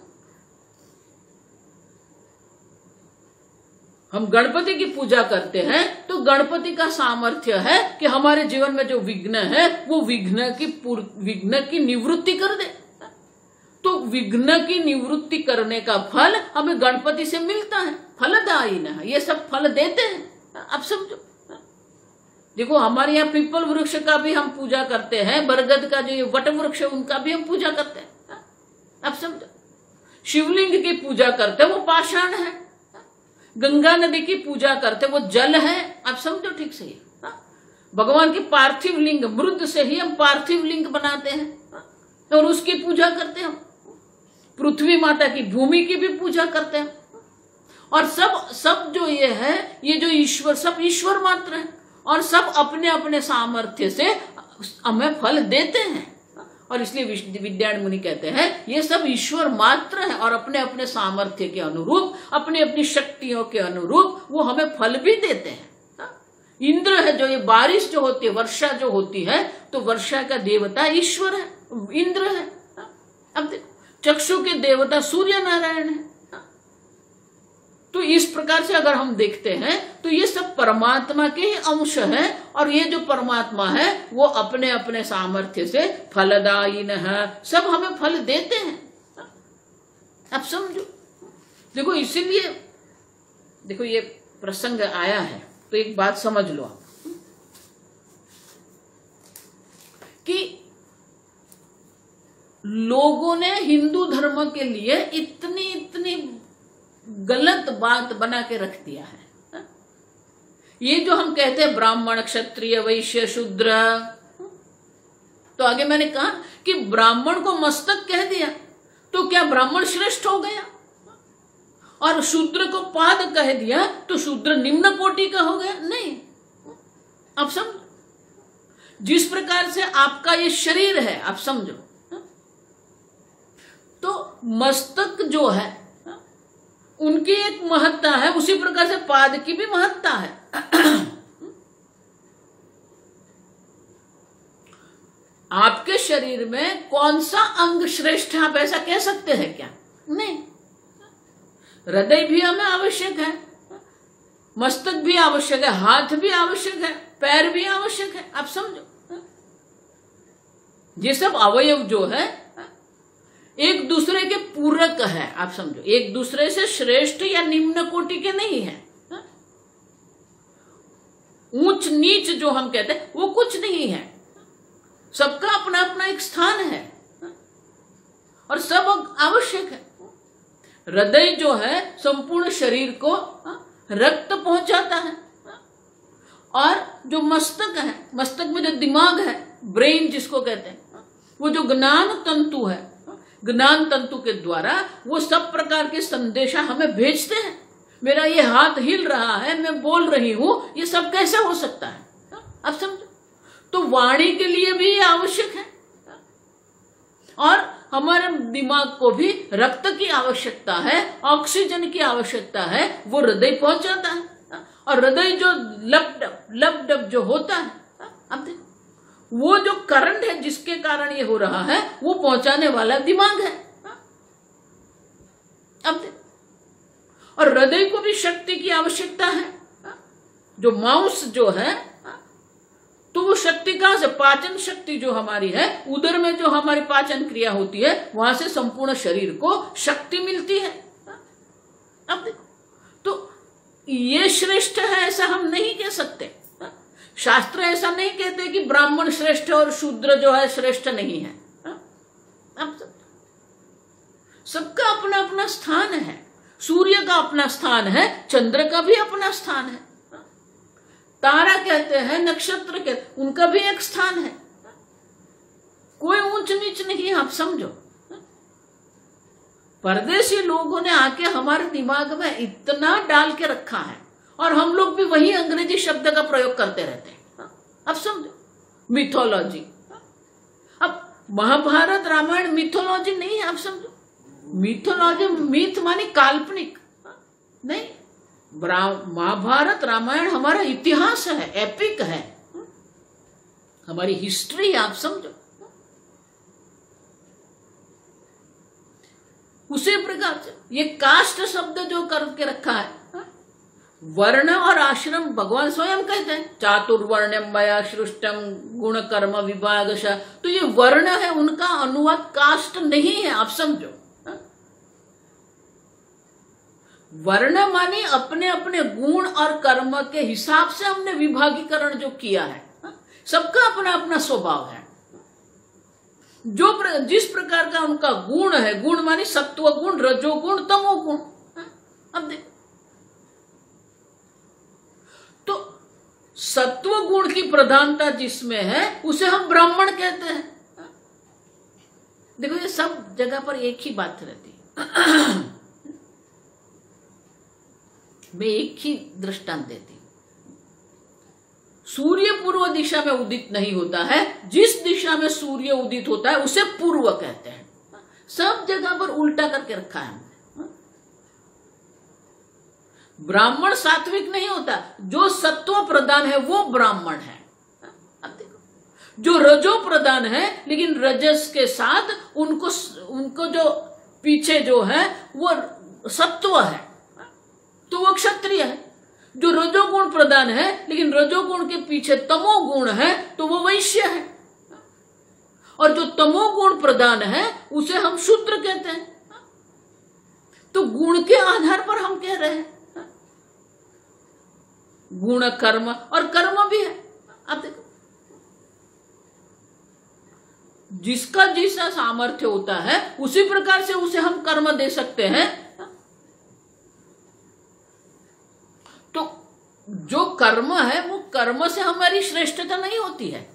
हम गणपति की पूजा करते हैं तो गणपति का सामर्थ्य है कि हमारे जीवन में जो विघ्न है वो विघ्न की विघ्न की निवृत्ति कर दे। तो विघ्न की निवृत्ति करने का फल हमें गणपति से मिलता है, फलदायिनः, ये सब फल देते हैं। अब समझो, देखो हमारे यहाँ पीपल वृक्ष का भी हम पूजा करते हैं, बरगद का जो ये वट वृक्ष है उनका भी हम पूजा करते हैं। अब समझो, शिवलिंग की पूजा करते हैं वो पाषाण है, गंगा नदी की पूजा करते वो जल है। अब समझो ठीक से, भगवान की पार्थिव लिंग, मृद से ही हम पार्थिव लिंग बनाते हैं और उसकी पूजा करते हैं। पृथ्वी माता की, भूमि की भी पूजा करते हैं। और सब सब जो ये है, ये जो ईश्वर, सब ईश्वर मात्र है और सब अपने अपने सामर्थ्य से हमें फल देते हैं। और इसलिए विद्यायन मुनि कहते हैं ये सब ईश्वर मात्र है और अपने अपने सामर्थ्य के अनुरूप, अपनी अपनी शक्तियों के अनुरूप वो हमें फल भी देते हैं। इंद्र है जो ये बारिश जो होती है, वर्षा जो होती है, तो वर्षा का देवता ईश्वर है, इंद्र है। अब देखो, चक्षु के देवता सूर्य नारायण है। तो इस प्रकार से अगर हम देखते हैं तो ये सब परमात्मा के ही अंश है और ये जो परमात्मा है वो अपने अपने सामर्थ्य से फलदायिनः, सब हमें फल देते हैं। अब समझो, देखो इसीलिए देखो ये प्रसंग आया है तो एक बात समझ लो आप कि लोगों ने हिंदू धर्म के लिए इतनी इतनी गलत बात बना के रख दिया है। ये जो हम कहते हैं ब्राह्मण, क्षत्रिय, वैश्य, शूद्र, तो आगे मैंने कहा कि ब्राह्मण को मस्तक कह दिया तो क्या ब्राह्मण श्रेष्ठ हो गया, और शूद्र को पाद कह दिया तो शूद्र निम्न कोटि का हो गया? नहीं। अब समझो, जिस प्रकार से आपका ये शरीर है, आप समझो, तो मस्तक जो है उनकी एक महत्ता है, उसी प्रकार से पाद की भी महत्ता है। आपके शरीर में कौन सा अंग श्रेष्ठ है, आप ऐसा कह सकते हैं क्या? नहीं। हृदय भी हमें आवश्यक है, मस्तक भी आवश्यक है, हाथ भी आवश्यक है, पैर भी आवश्यक है। आप समझो, ये सब अवयव जो है एक दूसरे के पूरक है। आप समझो, एक दूसरे से श्रेष्ठ या निम्न कोटि के नहीं है। ऊंच नीच जो हम कहते हैं वो कुछ नहीं है, सबका अपना अपना एक स्थान है और सब आवश्यक है। हृदय जो है संपूर्ण शरीर को रक्त पहुंचाता है, और जो मस्तक है, मस्तक में जो दिमाग है, ब्रेन जिसको कहते हैं, वो जो ज्ञान तंतु है, ज्ञान तंतु के द्वारा वो सब प्रकार के संदेशा हमें भेजते हैं। मेरा ये हाथ हिल रहा है, मैं बोल रही हूं, ये सब कैसे हो सकता है? अब समझो, तो वाणी के लिए भी आवश्यक है और हमारे दिमाग को भी रक्त की आवश्यकता है, ऑक्सीजन की आवश्यकता है, वो हृदय पहुंचाता है। और हृदय जो लपडप लपडप जो होता है, अब देखो, वो जो करंट है जिसके कारण ये हो रहा है वो पहुंचाने वाला दिमाग है। अब देखो, और हृदय को भी शक्ति की आवश्यकता है। जो मांस जो है तो वो शक्ति कहां से? पाचन शक्ति जो हमारी है, उदर में जो हमारी पाचन क्रिया होती है, वहां से संपूर्ण शरीर को शक्ति मिलती है। अब देखो, तो ये श्रेष्ठ है ऐसा हम नहीं कह सकते। शास्त्र ऐसा नहीं कहते कि ब्राह्मण श्रेष्ठ और शूद्र जो है श्रेष्ठ नहीं है। अब सबका अपना अपना स्थान है। सूर्य का अपना स्थान है, चंद्र का भी अपना स्थान है, तारा कहते हैं, नक्षत्र के, उनका भी एक स्थान है। कोई ऊंच नीच नहीं है, आप समझो। परदेशी लोगों ने आके हमारे दिमाग में इतना डाल के रखा है और हम लोग भी वही अंग्रेजी शब्द का प्रयोग करते रहते हैं। अब समझो, मिथोलॉजी। अब महाभारत रामायण मिथोलॉजी नहीं है, आप समझो। मिथोलॉजी, मिथ मानी काल्पनिक नहीं। महाभारत रामायण हमारा इतिहास है, एपिक है, हमारी हिस्ट्री है, आप समझो। उसी प्रकार से ये कास्ट शब्द जो करके रखा है, वर्ण और आश्रम भगवान स्वयं कहते हैं, चातुर्वर्ण्यम मया सृष्टम गुण कर्म विभागश। तो ये वर्ण है, उनका अनुवाद कास्ट नहीं है, आप समझो। वर्ण माने अपने अपने गुण और कर्म के हिसाब से हमने विभागीकरण जो किया है। सबका अपना अपना स्वभाव है, जो प्र, जिस प्रकार का उनका गुण है। गुण माने सत्व गुण, रजोगुण, तमोगुण। अब देखो, तो सत्व गुण की प्रधानता जिसमें है उसे हम ब्राह्मण कहते हैं। देखो, ये सब जगह पर एक ही बात रहती है। मैं एक ही दृष्टांत देती हूं। सूर्य पूर्व दिशा में उदित नहीं होता है, जिस दिशा में सूर्य उदित होता है उसे पूर्व कहते हैं। सब जगह पर उल्टा करके रखा है हमने। ब्राह्मण सात्विक नहीं होता, जो सत्व प्रधान है वो ब्राह्मण है। अब देखो, जो रजो प्रधान है लेकिन रजस के साथ उनको उनको जो पीछे जो है वो सत्व है, तो वो क्षत्रिय है। जो रजोगुण प्रधान है लेकिन रजोगुण के पीछे तमोगुण है, तो वो वैश्य है। और जो तमोगुण प्रधान है उसे हम शूद्र कहते हैं। तो गुण के आधार पर हम कह रहे हैं, गुण कर्म, और कर्म भी है। अब देखो, जिसका जैसा सामर्थ्य होता है उसी प्रकार से उसे हम कर्म दे सकते हैं। तो जो कर्म है वो कर्म से हमारी श्रेष्ठता नहीं होती है।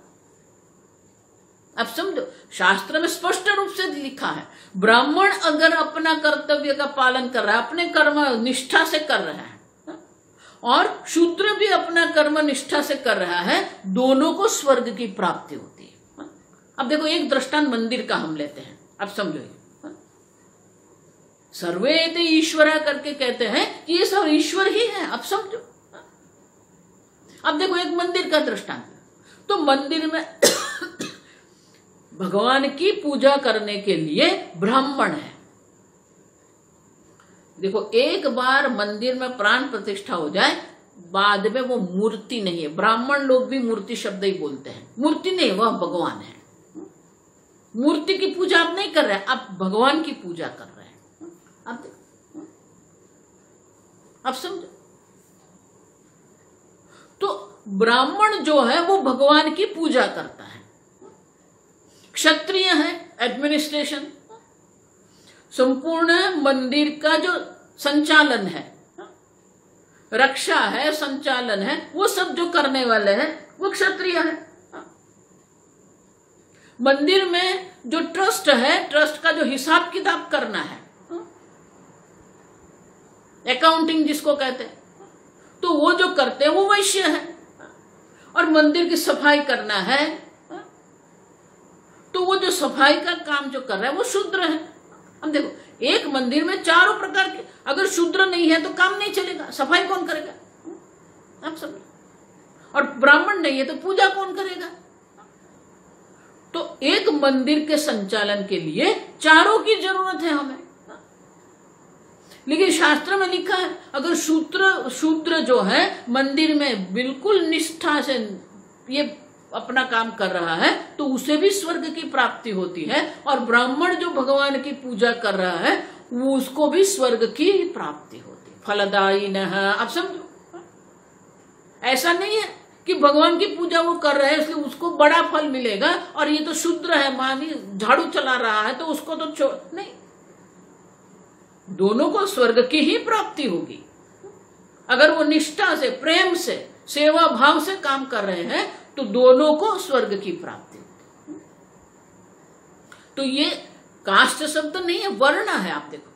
अब समझो, शास्त्र में स्पष्ट रूप से लिखा है, ब्राह्मण अगर अपना कर्तव्य का पालन कर रहा है, अपने कर्म निष्ठा से कर रहा है, और शूद्र भी अपना कर्म निष्ठा से कर रहा है, दोनों को स्वर्ग की प्राप्ति होती है। अब देखो, एक दृष्टांत मंदिर का हम लेते हैं। अब समझो, सर्वेते ईश्वरा करके कहते हैं कि ये सब ईश्वर ही है। अब समझो, अब देखो एक मंदिर का दृष्टांत। तो मंदिर में भगवान की पूजा करने के लिए ब्राह्मण है। देखो, एक बार मंदिर में प्राण प्रतिष्ठा हो जाए, बाद में वो मूर्ति नहीं है। ब्राह्मण लोग भी मूर्ति शब्द ही बोलते हैं। मूर्ति नहीं, वह भगवान है। मूर्ति की पूजा आप नहीं कर रहे, आप भगवान की पूजा कर रहे हैं। अब देखो, अब समझो, तो ब्राह्मण जो है वो भगवान की पूजा करता है। क्षत्रिय है एडमिनिस्ट्रेशन, संपूर्ण मंदिर का जो संचालन है, रक्षा है, संचालन है, वो सब जो करने वाले हैं वो क्षत्रिय है। मंदिर में जो ट्रस्ट है, ट्रस्ट का जो हिसाब किताब करना है, अकाउंटिंग जिसको कहते हैं, तो वो जो करते हैं वो वैश्य है। और मंदिर की सफाई करना है, तो वो जो सफाई का काम जो कर रहा है वो शूद्र है। अब देखो, एक मंदिर में चारों प्रकार के, अगर शूद्र नहीं है तो काम नहीं चलेगा, सफाई कौन करेगा? आप समझो। और ब्राह्मण नहीं है तो पूजा कौन करेगा? तो एक मंदिर के संचालन के लिए चारों की जरूरत है हमें। लेकिन शास्त्र में लिखा है, अगर शूद्र शूद्र जो है मंदिर में बिल्कुल निष्ठा से ये अपना काम कर रहा है, तो उसे भी स्वर्ग की प्राप्ति होती है। और ब्राह्मण जो भगवान की पूजा कर रहा है, वो उसको भी स्वर्ग की प्राप्ति होती है। फलदायी न। अब समझो, ऐसा नहीं है कि भगवान की पूजा वो कर रहे हैं इसलिए उसको बड़ा फल मिलेगा, और ये तो शूद्र है, मानी झाड़ू चला रहा है तो उसको तो छोड़ नहीं। दोनों को स्वर्ग की ही प्राप्ति होगी। अगर वो निष्ठा से, प्रेम से, सेवा भाव से काम कर रहे हैं तो दोनों को स्वर्ग की प्राप्ति होगी। तो ये कास्ट शब्द नहीं है, वर्ण है। आप देखो,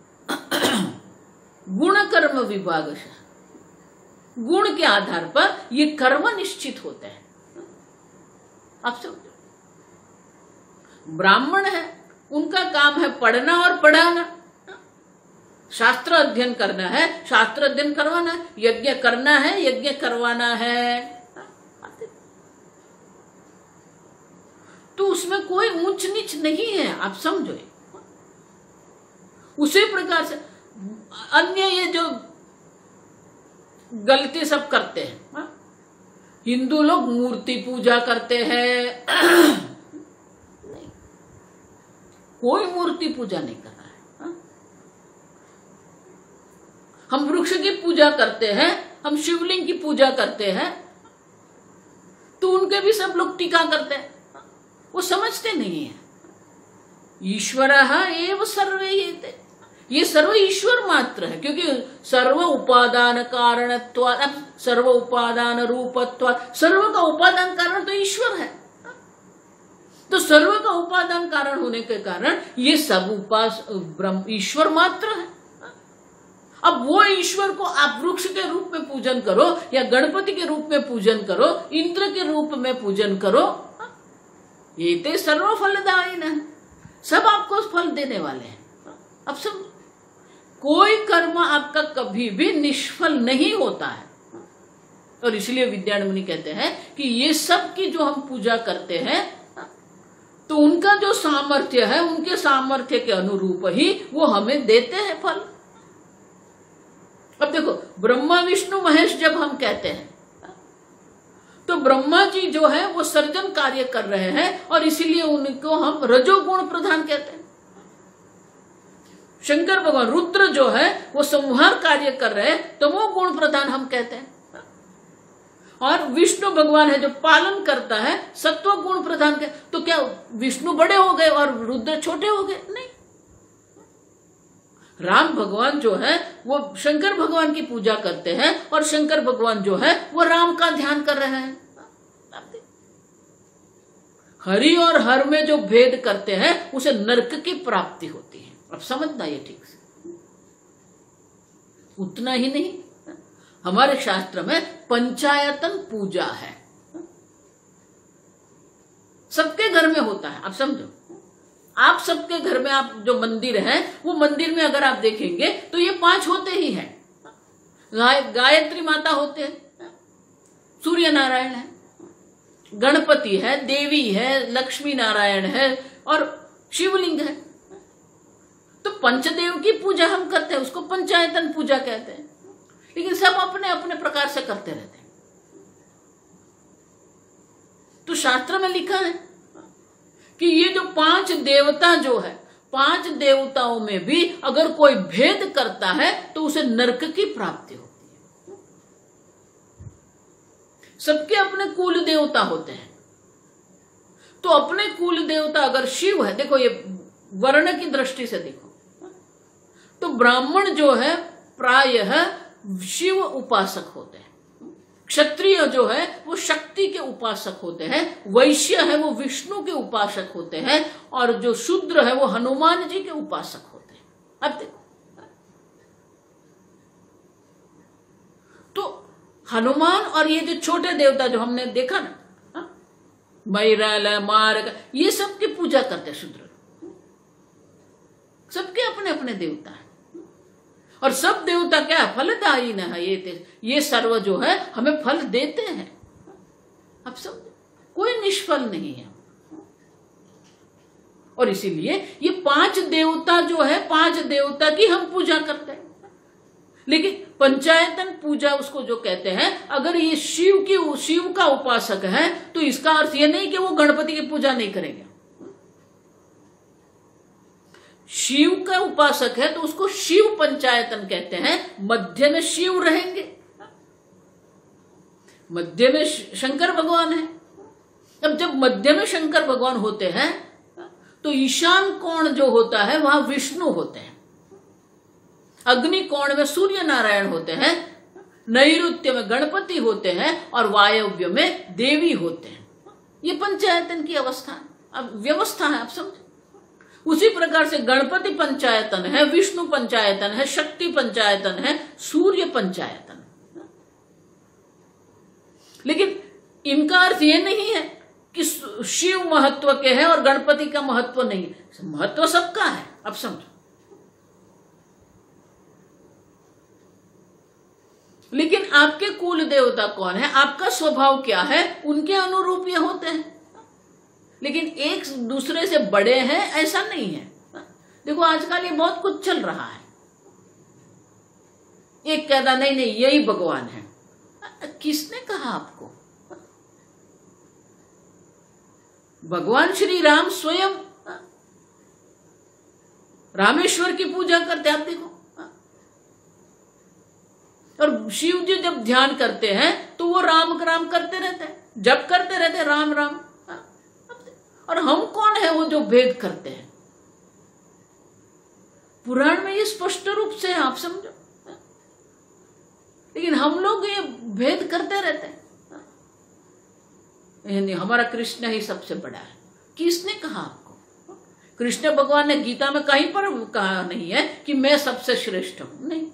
गुण कर्म विभाग, गुण के आधार पर ये कर्म निश्चित होते हैं। आप समझो, ब्राह्मण है, उनका काम है पढ़ना और पढ़ाना, शास्त्र अध्ययन करना है, शास्त्र अध्ययन करवाना है, यज्ञ करना है, यज्ञ करवाना है। तो उसमें कोई ऊंच नीच नहीं है, आप समझो। उसी प्रकार से अन्य ये जो गलती सब करते हैं, हा? हिंदू लोग मूर्ति पूजा करते हैं। नहीं, कोई मूर्ति पूजा नहीं कर रहा है। हा? हम वृक्ष की पूजा करते हैं, हम शिवलिंग की पूजा करते हैं, तो उनके भी सब लोग टीका करते हैं। वो समझते नहीं है ईश्वरः एव सर्वे ये, ये सर्व ईश्वर मात्र है, क्योंकि सर्व उपादान कारणत्वात्, सर्व उपादान रूपत्वात्, सर्व का उपादान कारण तो ईश्वर है। तो सर्व का उपादान कारण होने के कारण ये सब उपास ब्रह्म ईश्वर मात्र है। अब वो ईश्वर को आप वृक्ष के रूप में पूजन करो या गणपति के रूप में पूजन करो, इंद्र के रूप में पूजन करो, ये ते सर्व फलदायी न, सब आपको फल देने वाले हैं। अब सब कोई कर्म आपका कभी भी निष्फल नहीं होता है। और इसलिए विद्यारण्य मुनि कहते हैं कि ये सब की जो हम पूजा करते हैं तो उनका जो सामर्थ्य है, उनके सामर्थ्य के अनुरूप ही वो हमें देते हैं फल। अब देखो, ब्रह्मा विष्णु महेश जब हम कहते हैं तो ब्रह्मा जी जो है वो सर्जन कार्य कर रहे हैं और इसीलिए उनको हम रजोगुण प्रधान कहते हैं। शंकर भगवान रुद्र जो है वो संहार कार्य कर रहे हैं, तमोगुण प्रधान हम कहते हैं। और विष्णु भगवान है जो पालन करता है, सत्व गुण प्रधान के। तो क्या विष्णु बड़े हो गए और रुद्र छोटे हो गए? नहीं। राम भगवान जो है वो शंकर भगवान की पूजा करते हैं और शंकर भगवान जो है वो राम का ध्यान कर रहे हैं। हरि और हर में जो भेद करते हैं उसे नरक की प्राप्ति होती है। अब समझना ये ठीक से। उतना ही नहीं, हमारे शास्त्र में पंचायतन पूजा है, सबके घर में होता है। आप समझो, आप सबके घर में आप जो मंदिर है वो मंदिर में अगर आप देखेंगे तो ये पांच होते ही हैं। गायत्री माता होते हैं, सूर्य नारायण है, गणपति है, देवी है, लक्ष्मी नारायण है और शिवलिंग है। तो पंचदेव की पूजा हम करते हैं, उसको पंचायतन पूजा कहते हैं। लेकिन सब अपने अपने प्रकार से करते रहते हैं। तो शास्त्र में लिखा है कि ये जो पांच देवता जो है, पांच देवताओं में भी अगर कोई भेद करता है तो उसे नरक की प्राप्ति होती है। सबके अपने कुल देवता होते हैं। तो अपने कुल देवता अगर शिव है, देखो ये वर्ण की दृष्टि से देखो तो ब्राह्मण जो है प्रायः शिव उपासक होते हैं, क्षत्रिय जो है वो शक्ति के उपासक होते हैं, वैश्य है वो विष्णु के उपासक होते हैं और जो शूद्र है वो हनुमान जी के उपासक होते हैं। अब देखो, तो हनुमान और ये जो छोटे देवता जो हमने देखा ना, मैरल मार्ग, ये सब की पूजा करते हैं शूद्र। सबके अपने अपने देवता है और सब देवता क्या है? फलदायी न है। ये ये सर्व जो है हमें फल देते हैं। अब सब कोई निष्फल नहीं है। और इसीलिए ये पांच देवता जो है, पांच देवता की हम पूजा करते हैं। लेकिन पंचायतन पूजा उसको जो कहते हैं, अगर ये शिव की शिव का उपासक है तो इसका अर्थ ये नहीं कि वो गणपति की पूजा नहीं करेंगे। शिव का उपासक है तो उसको शिव पंचायतन कहते हैं। मध्य में शिव रहेंगे, मध्य में शंकर भगवान है। अब जब मध्य में शंकर भगवान होते हैं तो ईशान कोण जो होता है वहां विष्णु होते हैं। अग्नि कोण में सूर्य नारायण होते हैं, नैऋत्य में गणपति होते हैं और वायव्य में देवी होते हैं। ये पंचायतन की अवस्था, अब व्यवस्था है, आप समझे। उसी प्रकार से गणपति पंचायतन है, विष्णु पंचायतन है, शक्ति पंचायतन है, सूर्य पंचायतन। लेकिन इनका अर्थ ये नहीं है कि शिव महत्व के हैं और गणपति का महत्व नहीं है। महत्व सबका है, अब समझो। लेकिन आपके कुल देवता कौन है, आपका स्वभाव क्या है, उनके अनुरूप ये होते हैं। लेकिन एक दूसरे से बड़े हैं ऐसा नहीं है। देखो आजकल ये बहुत कुछ चल रहा है। एक कहता नहीं नहीं यही भगवान है। किसने कहा आपको? भगवान श्री राम स्वयं रामेश्वर की पूजा करते, आप देखो। और शिव जी जब ध्यान करते हैं तो वो राम राम करते रहते हैं, जब करते रहते हैं राम राम। और हम कौन है वो जो भेद करते हैं? पुराण में ये स्पष्ट रूप से है, आप समझो। लेकिन हम लोग ये भेद करते रहते हैं। नहीं, हमारा कृष्ण ही सबसे बड़ा है। किसने कहा आपको? कृष्ण भगवान ने गीता में कहीं पर कहा नहीं है कि मैं सबसे श्रेष्ठ हूं, नहीं।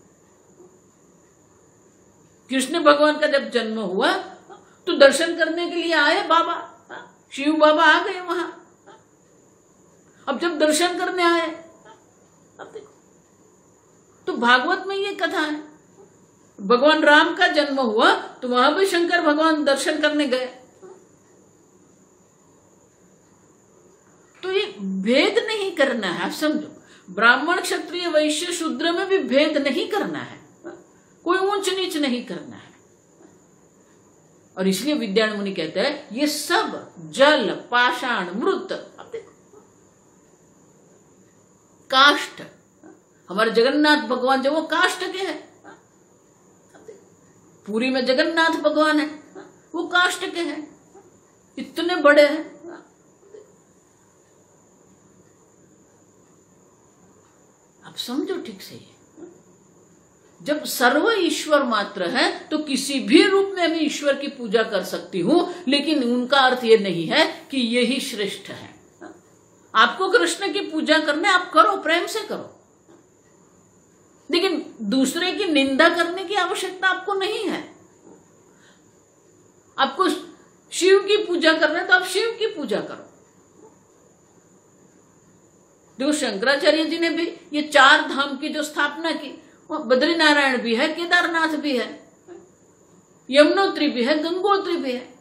कृष्ण भगवान का जब जन्म हुआ तो दर्शन करने के लिए आए बाबा, शिव बाबा आ गए वहां। अब जब दर्शन करने आए, अब देखो तो भागवत में ये कथा है, भगवान राम का जन्म हुआ तो वहां भी शंकर भगवान दर्शन करने गए। तो ये भेद नहीं करना है, आप समझो। ब्राह्मण क्षत्रिय वैश्य शूद्र में भी भेद नहीं करना है, कोई ऊंच नीच नहीं करना है। और इसलिए विद्यारण्य मुनि कहते हैं ये सब जल पाषाण मृत, अब देखो काष्ठ, हमारे जगन्नाथ भगवान जो वो काष्ठ के हैं। पुरी में जगन्नाथ भगवान है, वो काष्ठ के हैं, इतने बड़े हैं। अब समझो ठीक से, जब सर्व ईश्वर मात्र है तो किसी भी रूप में मैं ईश्वर की पूजा कर सकती हूं, लेकिन उनका अर्थ ये नहीं है कि यही श्रेष्ठ है। आपको कृष्ण की पूजा करने, आप करो, प्रेम से करो, लेकिन दूसरे की निंदा करने की आवश्यकता आपको नहीं है। आपको शिव की पूजा करना है तो आप शिव की पूजा करो। देखो शंकराचार्य जी ने भी ये चार धाम की जो स्थापना की, बद्रीनारायण भी है, केदारनाथ भी है, यमुनोत्री भी है, गंगोत्री भी है।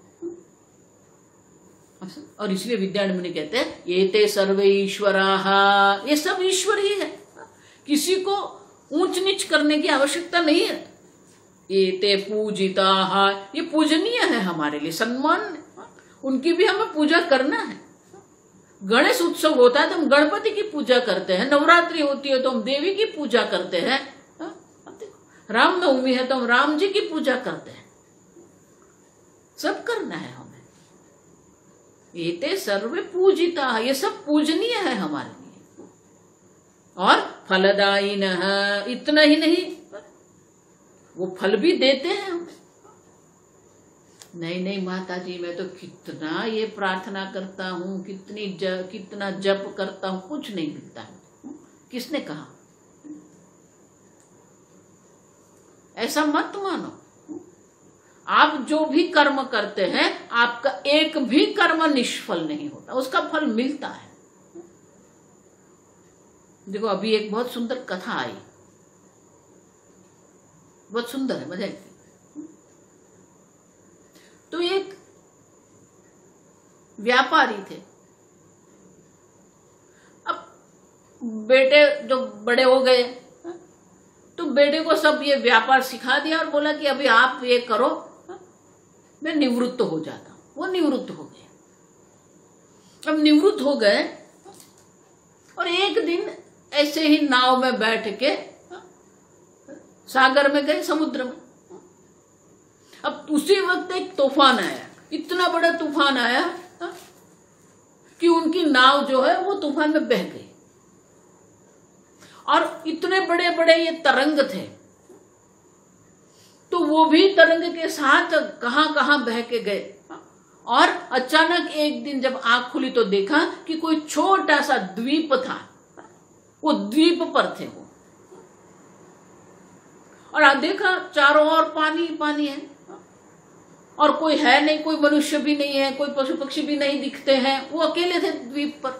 और इसलिए विद्यारण्य मुनि कहते हैं ये ते सर्वे ईश्वराः, ये सब ईश्वर ही है, किसी को ऊंच नीच करने की आवश्यकता नहीं है। ये ते पूजिताः, ये पूजनीय है हमारे लिए, सम्मान, उनकी भी हमें पूजा करना है। गणेश उत्सव होता है तो हम गणपति की पूजा करते हैं, नवरात्रि होती है तो हम देवी की पूजा करते हैं, रामनवमी है तो हम राम जी की पूजा करते हैं। सब करना है हमें। एते सर्वे पूजिता, ये सब पूजनीय है हमारे लिए। और फलदायिनः, इतना ही नहीं, वो फल भी देते हैं हमें। नहीं नहीं माता जी, मैं तो कितना ये प्रार्थना करता हूँ, कितनी ज, कितना जप करता हूँ, कुछ नहीं मिलता है। किसने कहा? ऐसा मत मानो। आप जो भी कर्म करते हैं, आपका एक भी कर्म निष्फल नहीं होता, उसका फल मिलता है। देखो अभी एक बहुत सुंदर कथा आई, बहुत सुंदर है, मजा आई। तो एक व्यापारी थे, अब बेटे जो बड़े हो गए तो बेटे को सब ये व्यापार सिखा दिया और बोला कि अभी आप ये करो, मैं निवृत्त हो जाता हूं। वो निवृत्त हो गए। अब निवृत्त हो गए और एक दिन ऐसे ही नाव में बैठ के सागर में गए, समुद्र में। अब उसी वक्त एक तूफान आया, इतना बड़ा तूफान आया कि उनकी नाव जो है वो तूफान में बह गई। और इतने बड़े बड़े ये तरंग थे, तो वो भी तरंग के साथ कहां कहां बह के गए। और अचानक एक दिन जब आंख खुली तो देखा कि कोई छोटा सा द्वीप था, वो द्वीप पर थे वो। और आप देखा चारों ओर पानी पानी है, और कोई है नहीं, कोई मनुष्य भी नहीं है, कोई पशु पक्षी भी नहीं दिखते हैं, वो अकेले थे द्वीप पर।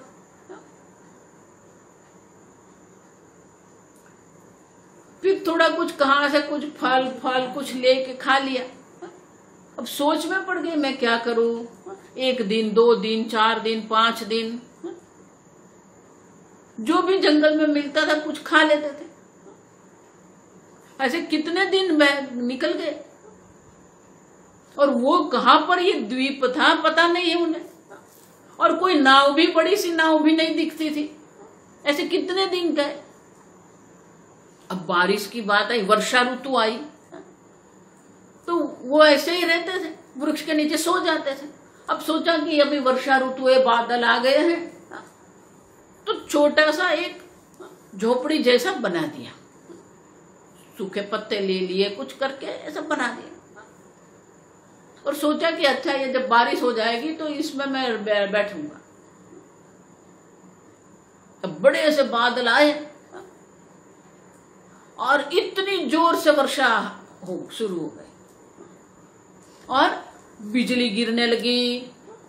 फिर थोड़ा कुछ कहां से कुछ फल फल कुछ लेके खा लिया। अब सोच में पड़ गई मैं क्या करूं, एक दिन दो दिन चार दिन पांच दिन जो भी जंगल में मिलता था कुछ खा लेते थे। ऐसे कितने दिन में निकल गए, और वो कहां पर ये द्वीप था पता नहीं है उन्हें, और कोई नाव भी, बड़ी सी नाव भी नहीं दिखती थी। ऐसे कितने दिन गए। अब बारिश की बात आई, वर्षा ऋतु आई, तो वो ऐसे ही रहते थे, वृक्ष के नीचे सो जाते थे। अब सोचा कि अभी वर्षा ऋतु है, बादल आ गए हैं, तो छोटा सा एक झोपड़ी जैसा बना दिया, सूखे पत्ते ले लिए, कुछ करके ऐसा बना दिया। और सोचा कि अच्छा ये जब बारिश हो जाएगी तो इसमें मैं बैठूंगा। अब बड़े से बादल आए और इतनी जोर से वर्षा हो शुरू हो गई, और बिजली गिरने लगी।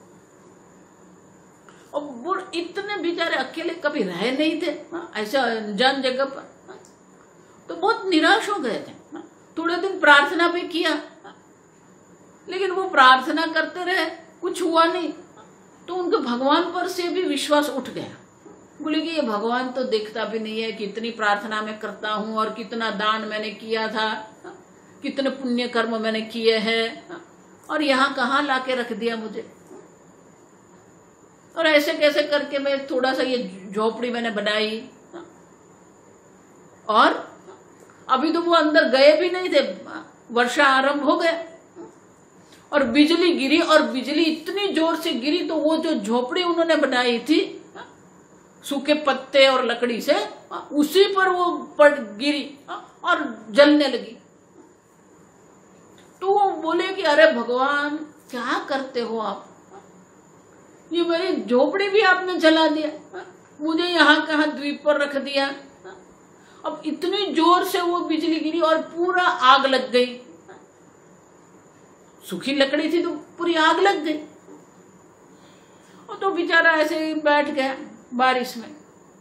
और वो इतने बेचारे अकेले कभी रहे नहीं थे ऐसा अनजान जगह पर, तो बहुत निराश हो गए थे। थोड़े दिन प्रार्थना भी किया, लेकिन वो प्रार्थना करते रहे, कुछ हुआ नहीं। तो उनके भगवान पर से भी विश्वास उठ गया। बोले कि ये भगवान तो देखता भी नहीं है, कितनी प्रार्थना मैं करता हूं, और कितना दान मैंने किया था, कितने पुण्य कर्म मैंने किए हैं, और यहाँ कहाँ लाके रख दिया मुझे। और ऐसे कैसे करके मैं थोड़ा सा ये झोपड़ी मैंने बनाई, और अभी तो वो अंदर गए भी नहीं थे, वर्षा आरंभ हो गया और बिजली गिरी, और बिजली इतनी जोर से गिरी तो वो जो झोपड़ी उन्होंने बनाई थी सूखे पत्ते और लकड़ी से, उसी पर वो पड़ गिरी और जलने लगी। तो वो बोले कि अरे भगवान क्या करते हो आप, ये मेरी झोपड़ी भी आपने जला दिया, मुझे यहाँ कहाँ द्वीप पर रख दिया। अब इतनी जोर से वो बिजली गिरी और पूरा आग लग गई। सूखी लकड़ी थी तो पूरी आग लग गई। और तो बेचारा ऐसे ही बैठ गया बारिश में।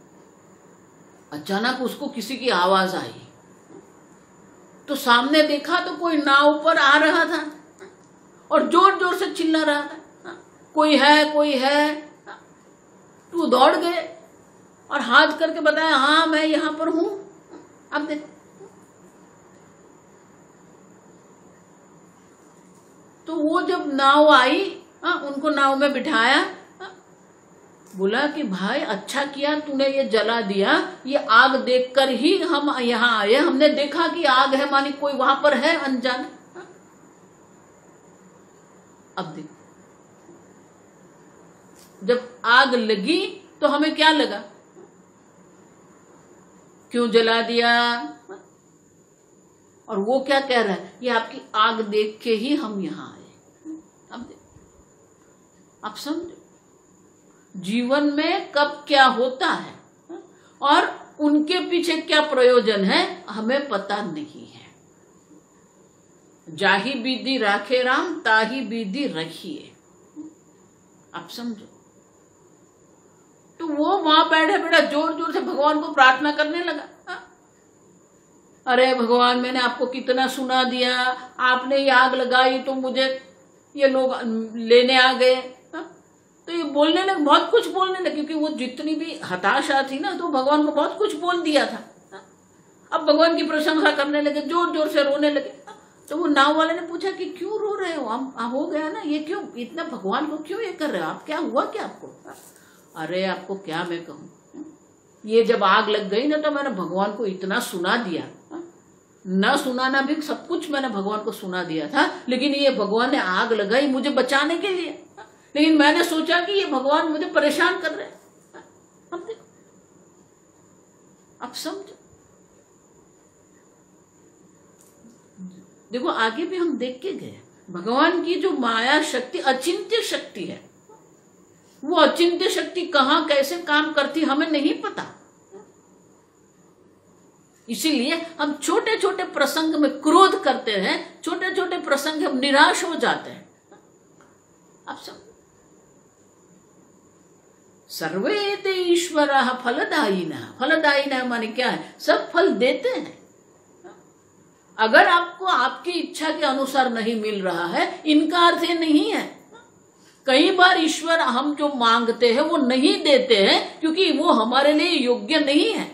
अचानक उसको किसी की आवाज आई, तो सामने देखा तो कोई नाव पर आ रहा था और जोर जोर से चिल्ला रहा था, कोई है कोई है। तो दौड़ गए और हाथ करके बताया, हाँ मैं यहां पर हूं। अब देखो, तो वो जब नाव आई, हाँ, उनको नाव में बिठाया, हाँ, बोला कि भाई अच्छा किया तूने ये जला दिया, ये आग देखकर ही हम यहाँ आए, हमने देखा कि आग है, मानी कोई वहां पर है अनजान। हाँ? अब देखो, जब आग लगी तो हमें क्या लगा, क्यों जला दिया। और वो क्या कह रहा है, ये आपकी आग देख के ही हम यहां आए। अब आप समझो जीवन में कब क्या होता है और उनके पीछे क्या प्रयोजन है, हमें पता नहीं है। जाही विधि राखे राम, ताही विधि रखिए। आप समझो, तो वो वहां बैठे बैठा जोर जोर से भगवान को प्रार्थना करने लगा। अरे भगवान, मैंने आपको कितना सुना दिया, आपने ये आग लगाई तो मुझे ये लोग लेने आ गए। तो ये बोलने लगे, बहुत कुछ बोलने लगे, क्योंकि वो जितनी भी हताशा थी ना, तो भगवान को बहुत कुछ बोल दिया था। अब भगवान की प्रशंसा करने लगे, जोर जोर से रोने लगे। तो वो नाव वाले ने पूछा कि क्यों रो रहे हो, हम हो गया ना, ये क्यों इतना भगवान को क्यों ये कर रहे हो आप, क्या हुआ क्या आपको। अरे आपको क्या मैं कहूं, ये जब आग लग गई ना तो मैंने भगवान को इतना सुना दिया, न सुनाना भी सब कुछ मैंने भगवान को सुना दिया था, लेकिन ये भगवान ने आग लगाई मुझे बचाने के लिए, लेकिन मैंने सोचा कि ये भगवान मुझे परेशान कर रहे हैं। अब देखो, आप समझो। देखो आगे भी हम देख के गए, भगवान की जो माया शक्ति अचिंत्य शक्ति है, वो अचिंत्य शक्ति कहां कैसे काम करती हमें नहीं पता। इसीलिए हम छोटे छोटे प्रसंग में क्रोध करते हैं, छोटे छोटे प्रसंग हम निराश हो जाते हैं। आप सब सर्वे ते ईश्वरः फलदायिनः, फलदायिनः माने क्या है, सब फल देते हैं। अगर आपको आपकी इच्छा के अनुसार नहीं मिल रहा है, इनका अर्थ ये नहीं है। कई बार ईश्वर हम जो मांगते हैं वो नहीं देते हैं क्योंकि वो हमारे लिए योग्य नहीं है।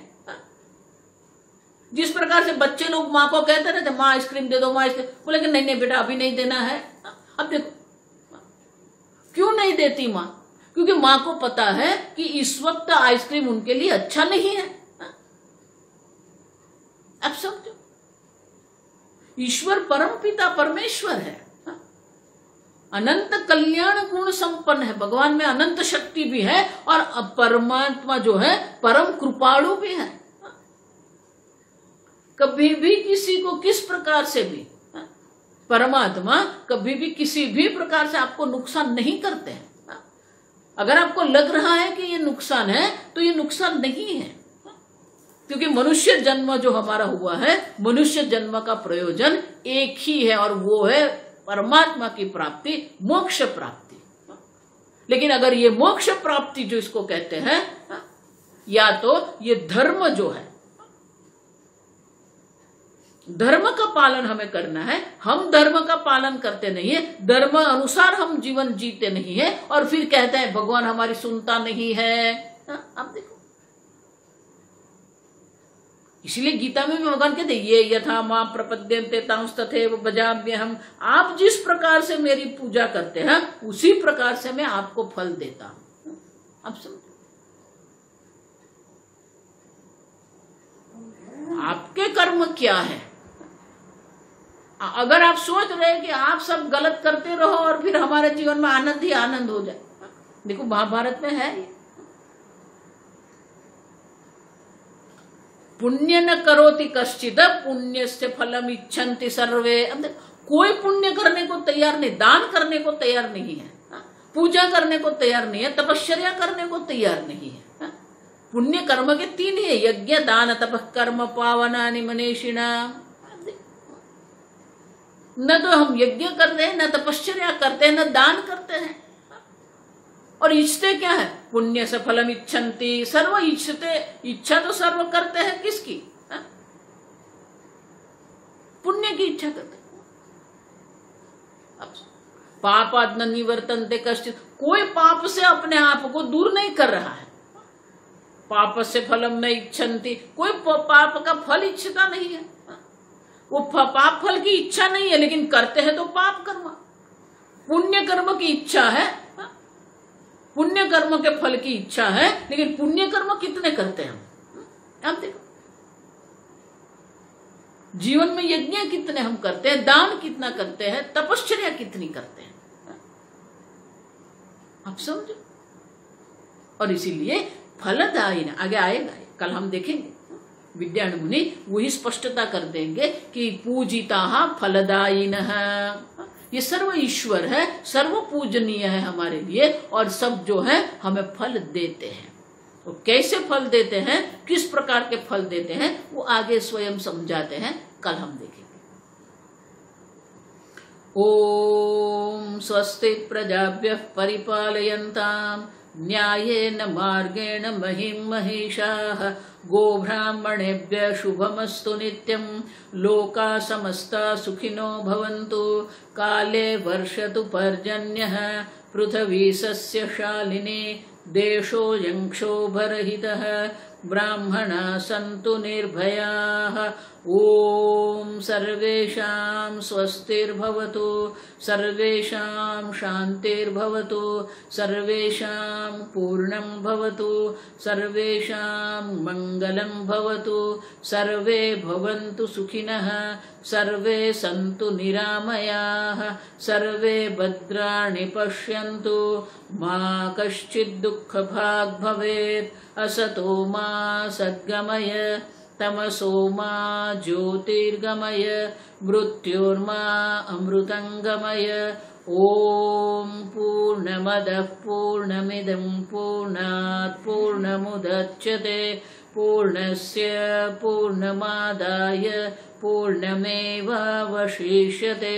जिस प्रकार से बच्चे लोग माँ को कहते रहते, माँ आइसक्रीम दे दो, माँ आइसक्रीम, बोले कि नहीं नहीं बेटा अभी नहीं देना है। अब देखो क्यों नहीं देती माँ, क्योंकि माँ को पता है कि इस वक्त आइसक्रीम उनके लिए अच्छा नहीं है। अब समझो, ईश्वर परम पिता परमेश्वर है, अनंत कल्याण गुण संपन्न है, भगवान में अनंत शक्ति भी है और परमात्मा जो है परम कृपाणु भी है। कभी भी किसी को किस प्रकार से भी परमात्मा कभी भी किसी भी प्रकार से आपको नुकसान नहीं करते हैं। अगर आपको लग रहा है कि ये नुकसान है तो ये नुकसान नहीं है, क्योंकि मनुष्य जन्म जो हमारा हुआ है, मनुष्य जन्म का प्रयोजन एक ही है और वो है परमात्मा की प्राप्ति, मोक्ष प्राप्ति। लेकिन अगर ये मोक्ष प्राप्ति जो इसको कहते हैं, या तो ये धर्म जो है, धर्म का पालन हमें करना है, हम धर्म का पालन करते नहीं है, धर्म अनुसार हम जीवन जीते नहीं है और फिर कहते हैं भगवान हमारी सुनता नहीं है। आप देखो, इसलिए गीता में भी भगवान कहते ये यथा मां प्रपद्यन्ते तथैव भजाम्यहम्, आप जिस प्रकार से मेरी पूजा करते हैं उसी प्रकार से मैं आपको फल देता हूं। आप समझो, आपके कर्म क्या है। अगर आप सोच रहे हैं कि आप सब गलत करते रहो और फिर हमारे जीवन में आनंद ही आनंद हो जाए, देखो महाभारत में है, पुण्य न करोति कश्चित् पुण्यस्य फलम इच्छन्ति सर्वे। अब कोई पुण्य करने को तैयार नहीं, दान करने को तैयार नहीं है, पूजा करने को तैयार नहीं है, तपश्चर्या करने को तैयार नहीं है। पुण्य कर्म के तीन है, यज्ञ दान तपः कर्म पावनानि मनीषिणा। न तो हम यज्ञ करते हैं, न तपश्चर्या करते हैं, न दान करते हैं, और इच्छते क्या है, पुण्य से फलम इच्छन्ति, सर्व इच्छते, इच्छा तो सर्व करते हैं किसकी, है? पुण्य की इच्छा करते हैं। अब पापाद न निवर्तन्ते कश्चित्, कोई पाप से अपने आप को दूर नहीं कर रहा है। पाप से फलम न इच्छन्ति, कोई पाप का फल इच्छता नहीं है, वो पाप फल की इच्छा नहीं है, लेकिन करते हैं तो पाप कर्म। पुण्य कर्म की इच्छा है, पुण्य कर्म के फल की इच्छा है, लेकिन पुण्य कर्म कितने करते हैं हम। आप देखो जीवन में यज्ञ कितने हम करते हैं, दान कितना करते हैं, तपश्चर्या कितनी करते हैं, आप समझो। और इसीलिए फलदायी ना आगे आएगा, कल हम देखेंगे विद्यान मुनि वही स्पष्टता कर देंगे कि पूजिता फलदायिनः, ये सर्व ईश्वर है, सर्व पूजनीय है हमारे लिए, और सब जो है हमें फल देते हैं। तो कैसे फल देते हैं, किस प्रकार के फल देते हैं, वो आगे स्वयं समझाते हैं, कल हम देखेंगे। ओम स्वस्ति प्रजाभ्यः परिपालयन्ताम् न्यायेन मार्गेण महिं महिषाः, गोब्राह्मणेभ्यः शुभमस्तु नित्यं, लोकाः समस्ताः सुखिनो भवन्तु, काले वर्षतु पर्जन्यः, पृथिवी सस्यशालिनी, देशोऽयं क्षोभरहितः, ब्राह्मणाः सन्तु निर्भयाः, ओम सर्वेषां स्वस्तिर्भवतु, सर्वेषां शान्तिर्भवतु, सर्वेषां पूर्णं भवतु, सर्वेषां मङ्गलं भवतु, सर्वे भवन्तु सुखिनः, सर्वे सन्तु निरामयाः, सर्वे भद्राणि पश्यन्तु, मा कश्चित् दुःखभाग् भवेत्। असतो मा सद्गमय, तमसो मा ज्योतिर्गमय, मृत्योर्मा अमृतङ्गमय। ॐ पूर्णमदः पूर्णमिदं पूर्णात् पूर्णमुदच्यते, पूर्णस्य पूर्णमादाय पूर्णमेवावशिष्यते।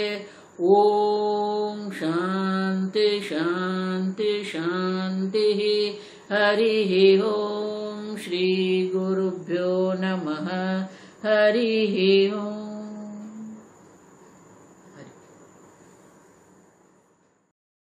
ॐ शान्ति शान्ति शान्तिः। हरिः ॐ श्री गुरुभ्यो नमः। हरिः ॐ।